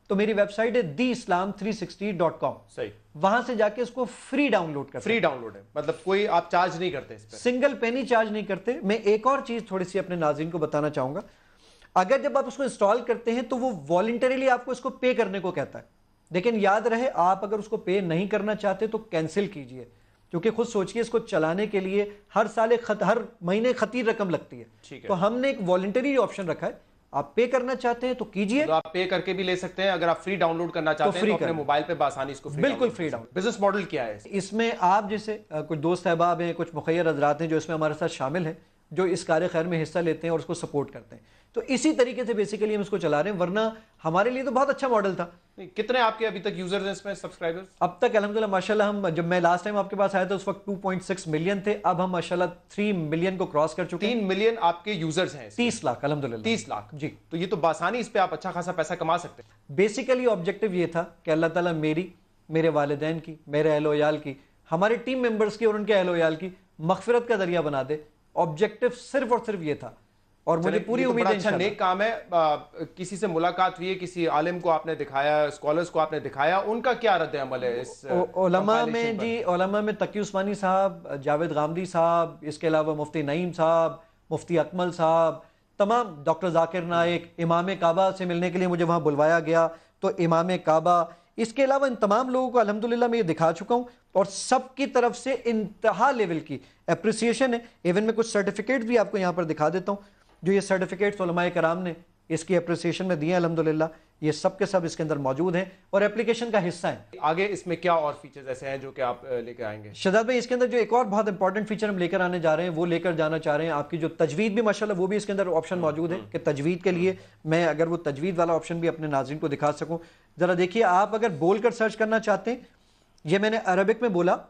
तो मेरी वेबसाइट है theislam360.com। सही, वहां से जाके इसको फ्री डाउनलोड कर, फ्री डाउनलोड है, मतलब कोई आप चार्ज नहीं करते इस पे, सिंगल पेनी चार्ज नहीं करते। मैं एक और चीज थोड़ी सी अपने नाज़रीन को बताना चाहूंगा, अगर जब आप उसको इंस्टॉल करते हैं तो वो वॉलंटरीली आपको इसको पे करने को कहता है, लेकिन याद रहे आप अगर उसको पे नहीं करना चाहते तो कैंसिल कीजिए, क्योंकि खुद सोचिए इसको चलाने के लिए हर साल हर महीने खतीर रकम लगती है। तो हमने एक वॉलंटरी ऑप्शन रखा है, आप पे करना चाहते हैं तो कीजिए, तो आप पे करके भी ले सकते हैं। अगर आप फ्री डाउनलोड करना चाहते हैं तो अपने मोबाइल पे आसानी इसको बिल्कुल फ्री डाउनलोड। बिजनेस मॉडल क्या है इसमें? आप जैसे कुछ दोस्त अहबाब हैं, कुछ मुखैर हजरात हैं जो इसमें हमारे साथ शामिल हैं, जो इस कार्य खैर में हिस्सा लेते हैं और उसको सपोर्ट करते हैं, तो इसी तरीके से बेसिकली हम इसको चला रहे हैं। वरना हमारे लिए तो बहुत अच्छा मॉडल था। कितने आपके अभी तक यूजर्स हैं इसमें, सब्सक्राइबर्स? अब तक अल्हम्दुलिल्लाह माशाल्लाह, हम जब मैं लास्ट टाइम आपके पास आया था उस वक्त 2.6 मिलियन थे, अब हम माशाल्लाह 3 मिलियन को क्रॉस कर चुके हैं। 3 मिलियन आपके यूजर्स हैं? 30 लाख अल्हम्दुलिल्लाह। 30 लाख जी, तो ये तो बासानी इस पे आप अच्छा खासा पैसा कमा सकते हैं। बेसिकली ऑब्जेक्टिव ये था कि अल्लाह ताला मेरे वालिदैन की, मेरे अहल वयाल की, हमारे टीम मेंबर्स की और उनके अहल वयाल की मगफिरत का जरिया बना दे। ऑब्जेक्टिव सिर्फ और सिर्फ ये था, और मुझे पूरी उम्मीद है अच्छा नेक काम है। किसी से मुलाकात हुई है, किसी आलिम को आपने दिखाया, स्कॉलर्स को आपने दिखाया, उनका क्या रद्द अमल है इस उलमा में? जी, उलमा में तकी उस्मानी साहब, जावेद गामदी साहब, इसके अलावा मुफ्ती नईम साहब, मुफ्ती अकमल साहब, तमाम, डॉक्टर जाकिर नाइक, इमाम काबा से मिलने के लिए मुझे वहाँ बुलवाया गया, तो इमाम काबा, इसके अलावा इन तमाम लोगों को अल्हम्दुलिल्लाह मैं ये दिखा चुका हूँ और सबकी तरफ से इंतहा लेवल की एप्रिसिएशन है। इवन मैं कुछ सर्टिफिकेट भी आपको यहाँ पर दिखा देता हूँ, जो ये सर्टिफिकेट्स उलमाए कराम ने इसकी एप्रिसिएशन में दिए अल्हम्दुलिल्लाह, ये सब के सब इसके अंदर मौजूद हैं और एप्लीकेशन का हिस्सा है। आगे इसमें क्या और फीचर्स ऐसे हैं जो कि आप लेकर आएंगे? शहजाद भाई, इसके अंदर जो एक और बहुत इंपॉर्टेंट फीचर हम लेकर आने जा रहे हैं, वो लेकर जाना चाह रहे हैं आपकी जो तजवीद भी माशाल्लाह, वो भी इसके अंदर ऑप्शन मौजूद है कि तजवीद के लिए मैं अगर वो तजवीद वाला ऑप्शन भी अपने नाज़रीन को दिखा सकूं। जरा देखिए, आप अगर बोलकर सर्च करना चाहते हैं, ये मैंने अरबिक में बोला,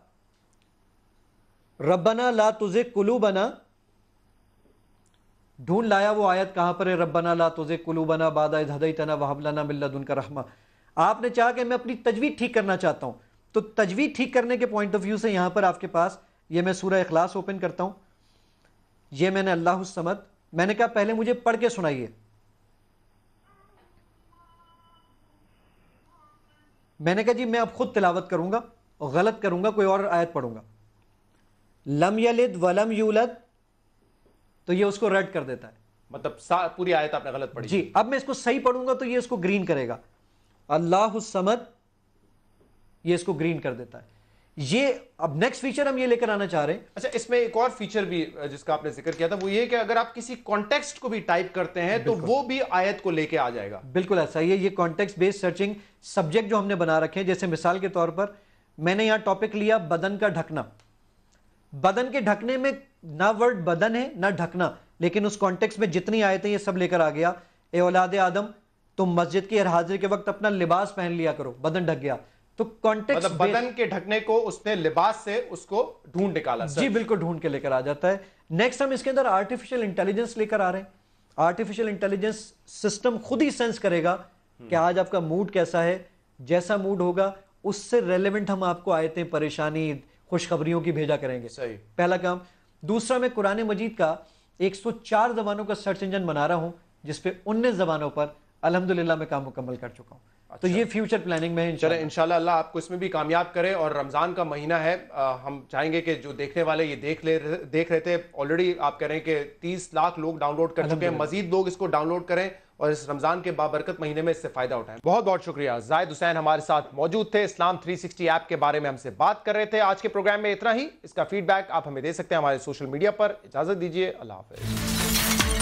रब्बना ला तुज़िग़ क़ुलूबना, ढूंढ लाया वो आयत कहां पर है, रब्बना ला तुज़िग़ क़ुलूबना बादा इज़ हदैतना व हब लना मिन लदुनका रहमा। आपने चाहा कि मैं अपनी तजवीद ठीक करना चाहता हूं, तो तजवीद ठीक करने के पॉइंट ऑफ व्यू से यहां पर आपके पास, ये मैं सूरह इखलास ओपन करता हूं, ये मैंने अल्लाहुस समद, मैंने कहा पहले मुझे पढ़ के सुनाइए। मैंने कहा जी मैं अब खुद तिलावत करूंगा और गलत करूंगा, कोई और आयत पढ़ूंगा। लम यलिद वलम यूलद, तो ये उसको रेड कर देता है, मतलब पूरी आयत आपने गलत पढ़ी जी। अब मैं इसको सही पढ़ूंगा तो ये इसको ग्रीन करेगा, अल्लाहुस समद, ये इसको ग्रीन कर देता है। ये अब नेक्स्ट फीचर हम ये लेकर आना चाह रहे हैं। अच्छा, इसमें एक और फीचर भी जिसका आपने जिक्र किया था, वो ये कि अगर आप किसी कॉन्टेक्स्ट को भी टाइप करते हैं तो वो भी आयत को लेके आ जाएगा। बिल्कुल ऐसा ही है, ये कॉन्टेक्स्ट बेस्ड सर्चिंग सब्जेक्ट जो हमने बना रखे हैं, जैसे मिसाल के तौर पर मैंने यहां टॉपिक लिया बदन का ढकना। बदन के ढकने में ना वर्ड बदन है ना ढकना, लेकिन उस कॉन्टेक्स्ट में जितनी आयतें ये सब लेकर आ गया। ए औलादे आदम, तुम मस्जिद की हर हाजिर के वक्त अपना लिबास पहन लिया करो, बदन ढक गया। तो कॉन्टेक्स्ट मतलब बदन के ढकने को उसने लिबास से उसको ढूंढ निकाला। जी बिल्कुल, ढूंढ के लेकर आ जाता है। नेक्स्ट हम इसके अंदर आर्टिफिशियल इंटेलिजेंस लेकर आ रहे हैं। आर्टिफिशियल इंटेलिजेंस सिस्टम खुद ही सेंस करेगा कि आज आपका मूड कैसा है, जैसा मूड होगा उससे रेलेवेंट हम आपको आयतें, परेशानी, खुशखबरियों की भेजा करेंगे। सही, पहला काम। दूसरा, मैं कुरान मजीद का 104 जबानों का सर्च इंजन बना रहा हूं, जिसपे 19 जबानों पर अल्हम्दुलिल्लाह मैं काम मुकम्मल कर चुका हूं। तो ये फ्यूचर प्लानिंग में है इंशाल्लाह। अल्लाह आपको इसमें भी कामयाब करे। और रमजान का महीना है, हम चाहेंगे कि जो देखने वाले ये देख रहे थे, ऑलरेडी आप कह रहे हैं कि 30 लाख लोग डाउनलोड कर चुके हैं, मजीद लोग इसको डाउनलोड करें और इस रमजान के बाबरकत महीने में इससे फायदा उठाएं। बहुत बहुत शुक्रिया। जाहिद हुसैन हमारे साथ मौजूद थे, इस्लाम 360 ऐप के बारे में हमसे बात कर रहे थे। आज के प्रोग्राम में इतना ही। इसका फीडबैक आप हमें दे सकते हैं हमारे सोशल मीडिया पर। इजाजत दीजिए, अल्लाह हाफिज।